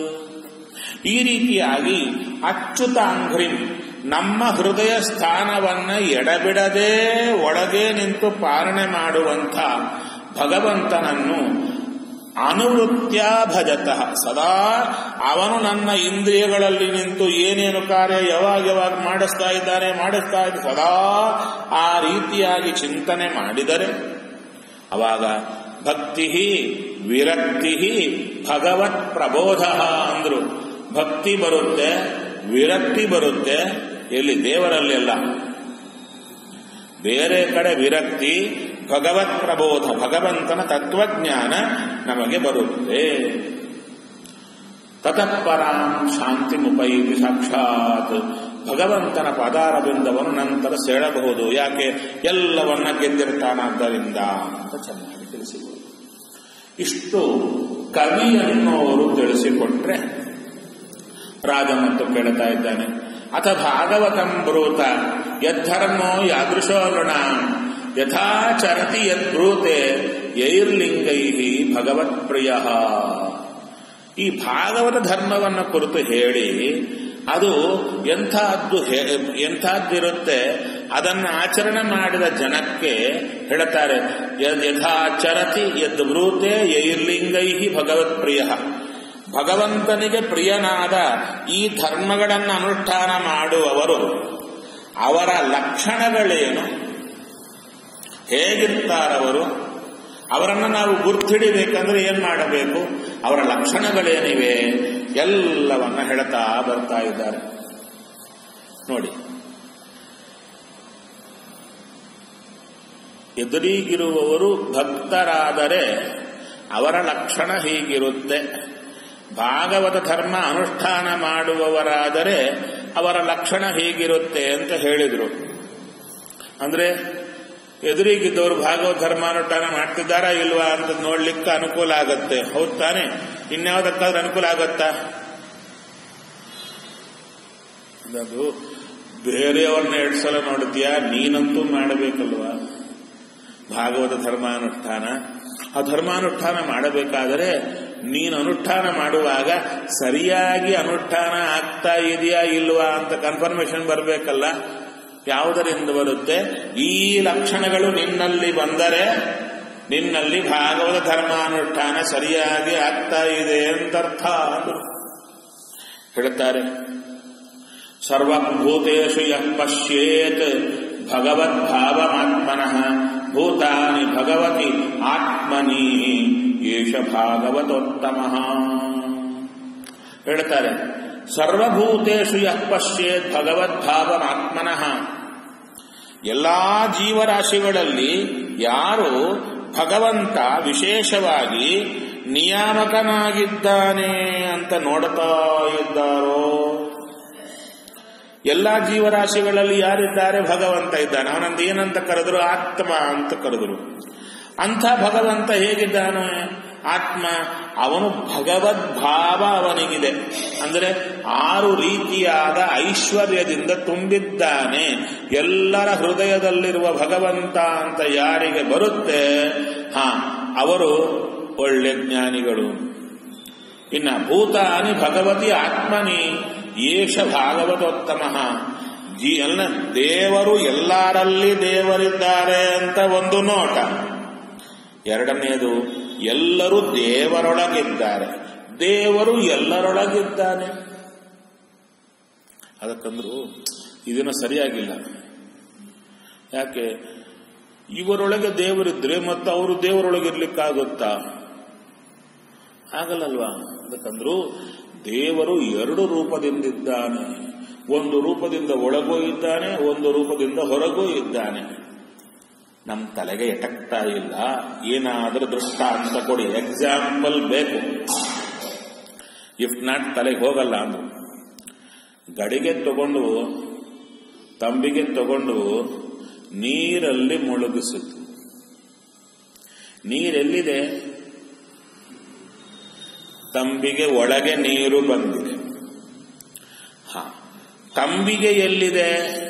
ಈ ರೀತಿಯಾಗಿ ಅಚ್ಯುತಾಂಘ್ರಿಂ, ನಮ್ಮ ಹೃದಯ ಸ್ಥಾನವನ್ನ ಎಡಬಿಡದೆ ಒಳಗೆ ನಿಂತು ಪಾಲನೆ ಮಾಡುವಂಥ ಭಗವಂತನನ್ನು ಅನುವೃತ್ಯ ಭಜತಃ, ಸದಾ ಅವನು ನನ್ನ ಇಂದ್ರಿಯಗಳಲ್ಲಿ ನಿಂತು ಏನೇನು ಕಾರ್ಯ ಯಾವಾಗ ಮಾಡಿಸ್ತಾ ಇದ್ದಾನೆ ಸದಾ ಆ ರೀತಿಯಾಗಿ ಚಿಂತನೆ ಮಾಡಿದರೆ ಅವಾಗ ಭಕ್ತಿ ವಿರಕ್ತಿ ಭಗವತ್ ಪ್ರಬೋಧ ಅಂದ್ರು. ಭಕ್ತಿ ಬರುತ್ತೆ, ವಿರಕ್ತಿ ಬರುತ್ತೆ. ಎಲ್ಲಿ? ದೇವರಲ್ಲಿ ಅಲ್ಲ, ಬೇರೆ ಕಡೆ ವಿರಕ್ತಿ, ಭಗವತ್ ಪ್ರಬೋಧ, ಭಗವಂತನ ತತ್ವಜ್ಞಾನ ನಮಗೆ ಬರುತ್ತೆ. ತತಃ ಪರಾಂ ಶಾಂತಿಮುಪೈತಿ ಸಾಕ್ಷಾತ್. ಭಗವಂತನ ಪಾದಾರವಿಂದವನ್ನು ನಂತರ ಸೆಳಬಹುದು. ಯಾಕೆ? ಎಲ್ಲವನ್ನ ಗೆದ್ದಿರ್ತಾನಾದ್ದರಿಂದ ಅಂತ ಚೆನ್ನಾಗಿ ತಿಳಿಸಿದರು. ಇಷ್ಟು ಕವಿ ಅನ್ನೋರು ತಿಳಿಸಿಕೊಟ್ರೆ ರಾಜ ಮತ್ತು ಕೇಳ್ತಾ ಇದ್ದಾನೆ. ಅಥ ಭಾಗವತಂ ಬ್ರೂತ ಯದ್ಧರ್ಮೋ ಯಾದೃಶೋ ನೃಣಾಂ ಯಥಾಚರತಿ ಯದ್ಬ್ರೂತೆ ಯೈರ್ಲಿಂಗೈ ಭಗವತ್ ಪ್ರಿಯ. ಈ ಭಾಗವತ ಧರ್ಮವನ್ನು ಕುರಿತು ಹೇಳಿ ಅದು ಎಂಥದ್ದಿರುತ್ತೆ, ಅದನ್ನು ಆಚರಣೆ ಮಾಡಿದ ಜನಕ್ಕೆ ಹೇಳ್ತಾರೆ, ಯಥಾಚರತಿ ಯದ್ ಬ್ರೂತೆ ಯೈರ್ಲಿಂಗೈ ಭಗವತ್ ಪ್ರಿಯ. ಭಗವಂತನಿಗೆ ಪ್ರಿಯನಾದ ಈ ಧರ್ಮಗಳನ್ನು ಅನುಷ್ಠಾನ ಮಾಡುವವರು ಅವರ ಲಕ್ಷಣಗಳೇನು, ಹೇಗಿರ್ತಾರವರು, ಅವರನ್ನು ನಾವು ಗುರ್ತಿಡಿಬೇಕಂದ್ರೆ ಏನ್ ಮಾಡಬೇಕು, ಅವರ ಲಕ್ಷಣಗಳೇನಿವೆ ಎಲ್ಲವನ್ನ ಹೇಳ್ತಾ ಬರ್ತಾ ಇದ್ದಾರೆ ನೋಡಿ. ಎದುರಿಗಿರುವವರು ಭಕ್ತರಾದರೆ ಅವರ ಲಕ್ಷಣ ಹೀಗಿರುತ್ತೆ, ಭಾಗವತ ಧರ್ಮ ಅನುಷ್ಠಾನ ಮಾಡುವವರಾದರೆ ಅವರ ಲಕ್ಷಣ ಹೀಗಿರುತ್ತೆ ಅಂತ ಹೇಳಿದ್ರು. ಅಂದ್ರೆ ಎದುರಿಗಿದ್ದವರು ಭಾಗವತ ಧರ್ಮ ಅನುಷ್ಠಾನ ಮಾಡ್ತಿದ್ದಾರಾ ಇಲ್ವಾ ಅಂತ ನೋಡ್ಲಿಕ್ಕೆ ಅನುಕೂಲ ಆಗತ್ತೆ. ಹೌದು ತಾನೆ? ಇನ್ಯಾವುದಕ್ಕಾದ್ರೂ ಅನುಕೂಲ ಆಗತ್ತಾ? ಅದು ಬೇರೆಯವ್ರನ್ನ 2 ಸಲ ನೋಡ್ತೀಯಾ, ನೀನಂತೂ ಮಾಡಬೇಕಲ್ವಾ ಭಾಗವತ ಧರ್ಮಾನುಷ್ಠಾನ. ಆ ಧರ್ಮಾನುಷ್ಠಾನ ಮಾಡಬೇಕಾದರೆ ನೀನು ಅನುಷ್ಠಾನ ಮಾಡುವಾಗ ಸರಿಯಾಗಿ ಅನುಷ್ಠಾನ ಆಗ್ತಾ ಇದೆಯಾ ಇಲ್ವಾ ಅಂತ ಕನ್ಫರ್ಮೇಷನ್ ಬರಬೇಕಲ್ಲ. ಯಾವುದರಿಂದ ಬರುತ್ತೆ? ಈ ಲಕ್ಷಣಗಳು ನಿನ್ನಲ್ಲಿ ಬಂದರೆ ನಿನ್ನಲ್ಲಿ ಭಾಗವತ ಧರ್ಮಾನುಷ್ಠಾನ ಸರಿಯಾಗಿ ಆಗ್ತಾ ಇದೆ ಅಂತರ್ಥ ಹೇಳ್ತಾರೆ. ಸರ್ವಭೂತೇಷು ಯಃ ಪಶ್ಯೇತ್ ಭಗವದ್ಭಾವಮಾತ್ಮನಃ ಭೂತಾನಿ ಭಗವತಿ ಆತ್ಮನಿ ಏಷ ಭಾಗವತೋತ್ತಮಃ. ಹೇಳ್ತಾರೆ, ಸರ್ವಭೂತೇಷು ಯಃ ಪಶ್ಯೇತ್ ಭಗವದ್ಭಾವಮಾತ್ಮನಃ. ಎಲ್ಲಾ ಜೀವರಾಶಿಗಳಲ್ಲಿ ಯಾರು ಭಗವಂತ ವಿಶೇಷವಾಗಿ ನಿಯಾಮಕನಾಗಿದ್ದಾನೆ ಅಂತ ನೋಡ್ತಾ ಇದ್ದಾರೋ, ಎಲ್ಲಾ ಜೀವರಾಶಿಗಳಲ್ಲಿ ಯಾರಿದ್ದಾರೆ? ಭಗವಂತ ಇದ್ದಾನೆ. ಅವನಂತ ಏನಂತ ಕರೆದ್ರು? ಆತ್ಮ ಅಂತ ಕರೆದ್ರು. ಅಂಥ ಭಗವಂತ ಹೇಗಿದ್ದಾನೆ? ಆತ್ಮ. ಅವನು ಭಗವದ್ಭಾವ ಅವನಿಗಿದೆ. ಅಂದರೆ 6 ರೀತಿಯಾದ ಐಶ್ವರ್ಯದಿಂದ ತುಂಬಿದ್ದಾನೆ. ಎಲ್ಲರ ಹೃದಯದಲ್ಲಿರುವ ಭಗವಂತ ಅಂತ ಯಾರಿಗೆ ಬರುತ್ತೆ, ಅವರು ಒಳ್ಳೆ ಜ್ಞಾನಿಗಳು. ಇನ್ನ ಭೂತಾನಿ ಭಗವತಿ ಆತ್ಮನಿ ಏಷ ಭಾಗವತೋತ್ತಮ. ಎಲ್ಲ ದೇವರು ಎಲ್ಲರಲ್ಲಿ ದೇವರಿದ್ದಾರೆ ಅಂತ ಒಂದು ನೋಟ. ಎರಡನೆಯದು, ಎಲ್ಲರೂ ದೇವರೊಳಗಿದ್ದಾರೆ, ದೇವರು ಎಲ್ಲರೊಳಗಿದ್ದಾನೆ. ಅದಕ್ಕಂದ್ರು ಇದನ್ನು ಸರಿಯಾಗಿಲ್ಲ. ಯಾಕೆ? ಇವರೊಳಗೆ ದೇವರಿದ್ರೆ ಮತ್ತು ಅವರು ದೇವರೊಳಗಿರ್ಲಿಕ್ಕಾಗುತ್ತಾ? ಆಗಲ್ಲಲ್ವಾ? ಅದಕ್ಕಂದ್ರು ದೇವರು 2 ರೂಪದಿಂದಿದ್ದಾನೆ. ಒಂದು ರೂಪದಿಂದ ಒಳಗೂ ಇದ್ದಾನೆ, ಒಂದು ರೂಪದಿಂದ ಹೊರಗೂ ಇದ್ದಾನೆ. ನಮ್ಮ ತಲೆಗೆ ಎಟಕ್ತಾ ಇಲ್ಲ. ಏನಾದರೂ ದೃಷ್ಟಾಂತ ಕೊಡಿ, ಎಕ್ಸಾಂಪಲ್ ಬೇಕು. ಇಫ್ ನಾಟ್ ತಲೆಗೆ ಹೋಗಲ್ಲ ಅಂದ್ರು. ಗಡಿಗೆ ತಗೊಂಡು ತಂಬಿಗೆ ತಗೊಂಡು ನೀರಲ್ಲಿ ಮುಳುಗಿಸಿತು. ನೀರೆಲ್ಲಿದೆ? ತಂಬಿಗೆ ಒಳಗೆ ನೀರು ಬಂದಿದೆ. ತಂಬಿಗೆ ಎಲ್ಲಿದೆ?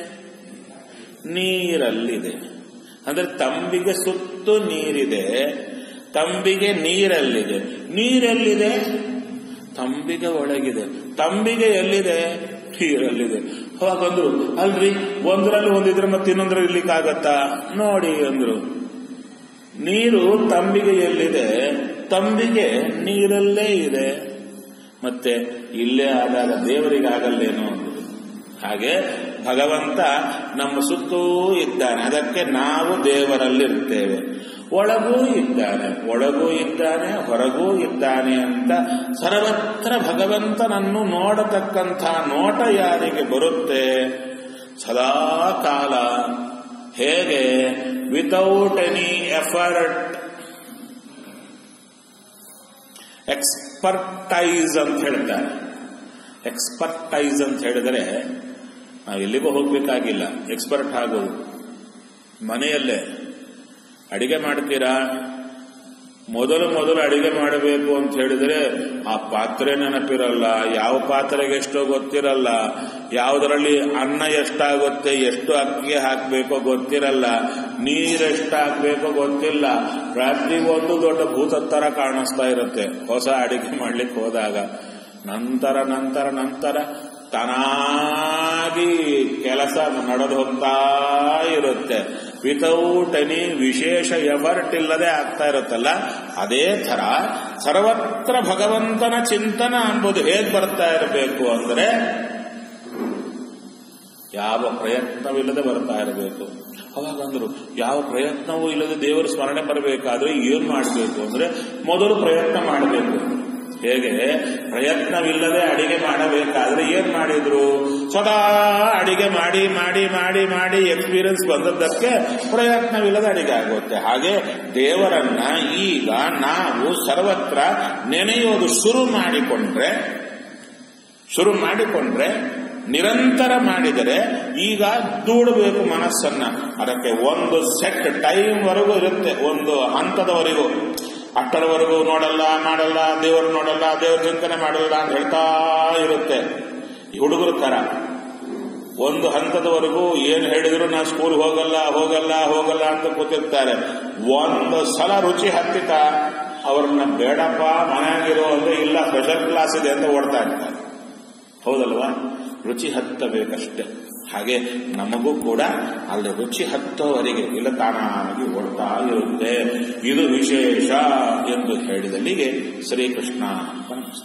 ನೀರಲ್ಲಿದೆ. ಅಂದ್ರೆ ತಂಬಿಗೆ ಸುತ್ತು ನೀರಿದೆ, ತಂಬಿಗೆ ನೀರಲ್ಲಿದೆ. ನೀರೆಲ್ಲಿದೆ? ತಂಬಿಗೆ ಒಳಗಿದೆ. ತಂಬಿಗೆ ಎಲ್ಲಿದೆ? ನೀರಲ್ಲಿದೆ. ಅವಾಗಂದ್ರು, ಅಲ್ರಿ ಒಂದರಲ್ಲಿ ಒಂದಿದ್ರೆ ಮತ್ತೆ ಇನ್ನೊಂದ್ರಲ್ಲಿ ಇರ್ಲಿಕ್ಕಾಗತ್ತಾ? ನೋಡಿ ಅಂದ್ರು, ನೀರು ತಂಬಿಗೆ ಎಲ್ಲಿದೆ? ತಂಬಿಗೆ ನೀರಲ್ಲೇ ಇದೆ. ಮತ್ತೆ ಇಲ್ಲೇ ಆದಾಗ ದೇವರಿಗಾಗಲ್ಲೇನೋ ಅಂದ್ರು. ಹಾಗೆ ಭಗವಂತ ನಮ್ಮ ಸುತ್ತೂ ಇದ್ದಾನೆ. ಅದಕ್ಕೆ ನಾವು ದೇವರಲ್ಲಿರ್ತೇವೆ. ಒಳಗೂ ಇದ್ದಾನೆ, ಒಳಗೂ ಇದ್ದಾನೆ, ಹೊರಗೂ ಇದ್ದಾನೆ ಅಂತ ಸರ್ವತ್ರ ಭಗವಂತನನ್ನು ನೋಡತಕ್ಕಂಥ ನೋಟ ಯಾರಿಗೆ ಬರುತ್ತೆ ಸದಾ ಕಾಲ? ಹೇಗೆ? ವಿತೌಟ್ ಎನಿ ಎಫರ್ಟ್, ಎಕ್ಸ್ಪರ್ಟೈಸ್ ಅಂತ ಹೇಳ್ತಾರೆ. ಎಕ್ಸ್ಪರ್ಟೈಸ್ ಅಂತ ಹೇಳಿದರೆ ನಾವು ಎಲ್ಲಿಗೂ ಹೋಗ್ಬೇಕಾಗಿಲ್ಲ. ಎಕ್ಸ್ಪರ್ಟ್ ಆಗೋದು ಮನೆಯಲ್ಲೇ ಅಡಿಗೆ ಮಾಡ್ತೀರಾ. ಮೊದಲು ಅಡಿಗೆ ಮಾಡಬೇಕು ಅಂತ ಹೇಳಿದ್ರೆ ಆ ಪಾತ್ರೆ ನೆನಪಿರಲ್ಲ, ಯಾವ ಪಾತ್ರೆಗೆ ಎಷ್ಟೋ ಗೊತ್ತಿರಲ್ಲ, ಯಾವುದರಲ್ಲಿ ಅನ್ನ ಎಷ್ಟಾಗುತ್ತೆ, ಎಷ್ಟು ಅಕ್ಕಿ ಹಾಕಬೇಕೋ ಗೊತ್ತಿರಲ್ಲ, ನೀರೆಷ್ಟು ಹಾಕಬೇಕೋ ಗೊತ್ತಿಲ್ಲ. ರಾತ್ರಿ ಒಂದು ದೊಡ್ಡ ಭೂತದ ತರ ಕಾಣಿಸ್ತಾ ಇರುತ್ತೆ ಹೊಸ ಅಡಿಗೆ ಮಾಡ್ಲಿಕ್ಕೆ ಹೋದಾಗ. ನಂತರ ತಾನಾಗಿ ಕೆಲಸ ನಡೆದು ಹೋಗ್ತಾ ಇರುತ್ತೆ. ವಿತೌಟ್ ಎನಿ ವಿಶೇಷ ಎಫರ್ಟ್ ಇಲ್ಲದೆ ಆಗ್ತಾ ಇರುತ್ತಲ್ಲ. ಅದೇ ಥರ ಸರ್ವತ್ರ ಭಗವಂತನ ಚಿಂತನ ಅಂಬುದು ಹೇಗೆ ಬರ್ತಾ ಇರಬೇಕು ಅಂದ್ರೆ ಯಾವ ಪ್ರಯತ್ನವಿಲ್ಲದೆ ಬರ್ತಾ ಇರಬೇಕು. ಅವಾಗಂದ್ರು ಯಾವ ಪ್ರಯತ್ನವೂ ಇಲ್ಲದೆ ದೇವರ ಸ್ಮರಣೆ ಬರಬೇಕಾದ್ರೆ ಏನ್ ಮಾಡಬೇಕು ಅಂದ್ರೆ ಮೊದಲು ಪ್ರಯತ್ನ ಮಾಡಬೇಕು. ಹೇಗೆ? ಪ್ರಯತ್ನವಿಲ್ಲದೆ ಅಡಿಗೆ ಮಾಡಬೇಕಾದ್ರೆ ಏನ್ ಮಾಡಿದ್ರು? ಸದಾ ಅಡಿಗೆ ಮಾಡಿ ಮಾಡಿ ಮಾಡಿ ಮಾಡಿ ಎಕ್ಸ್ಪೀರಿಯನ್ಸ್ ಬಂದದ್ದಕ್ಕೆ ಪ್ರಯತ್ನವಿಲ್ಲದೆ ಅಡಿಗೆ ಆಗುತ್ತೆ. ಹಾಗೆ ದೇವರನ್ನ ಈಗ ನಾವು ಸರ್ವತ್ರ ನೆನೆಯೋದು ಶುರು ಮಾಡಿಕೊಂಡ್ರೆ ನಿರಂತರ ಮಾಡಿದರೆ ಈಗ ದೂಡಬೇಕು ಮನಸ್ಸನ್ನ. ಅದಕ್ಕೆ ಒಂದು ಸೆಟ್ ಟೈಮ್ ವರೆಗೂ ಇರುತ್ತೆ, ಒಂದು ಹಂತದವರೆಗೂ. ಅಷ್ಟರವರೆಗೂ ಮಾಡಲ್ಲ, ದೇವರು ನೋಡಲ್ಲ, ದೇವ್ರ ಚಿಂತನೆ ಮಾಡಲ್ಲ ಅಂತ ಹೇಳ್ತಾ ಇರುತ್ತೆ. ಈ ಹುಡುಗರು ತರ ಒಂದು ಹಂತದವರೆಗೂ ಏನ್ ಹೇಳಿದ್ರು ನಾ ಸ್ಕೂಲ್ ಹೋಗಲ್ಲ ಅಂತ ಕೂತಿರ್ತಾರೆ. ಒಂದು ಸಲ ರುಚಿ ಹತ್ತಿತ ಅವ್ರನ್ನ ಬೇಡಪ್ಪ ಮನೆಯಾಗಿರೋ ಅಂದ್ರೆ ಇಲ್ಲ ಸ್ಪೆಷಲ್ ಕ್ಲಾಸ್ ಇದೆ ಅಂತ ಓಡ್ತಾ ಇರ್ತಾರೆ. ಹೌದಲ್ವಾ? ರುಚಿ ಹತ್ತಬೇಕಷ್ಟೆ. ಹಾಗೆ ನಮಗೂ ಕೂಡ ಅಲ್ಲಿ ರುಚಿ ಹತ್ತೋವರೆಗೆ ಇಲ್ಲ ತಾನಾಗಿ ಓಡ್ತಾ ಇರುತ್ತೆ. ಇದು ವಿಶೇಷ ಎಂದು ಹೇಳಿದಲ್ಲಿಗೆ ಶ್ರೀಕೃಷ್ಣ ನಮಸ್ತೆ.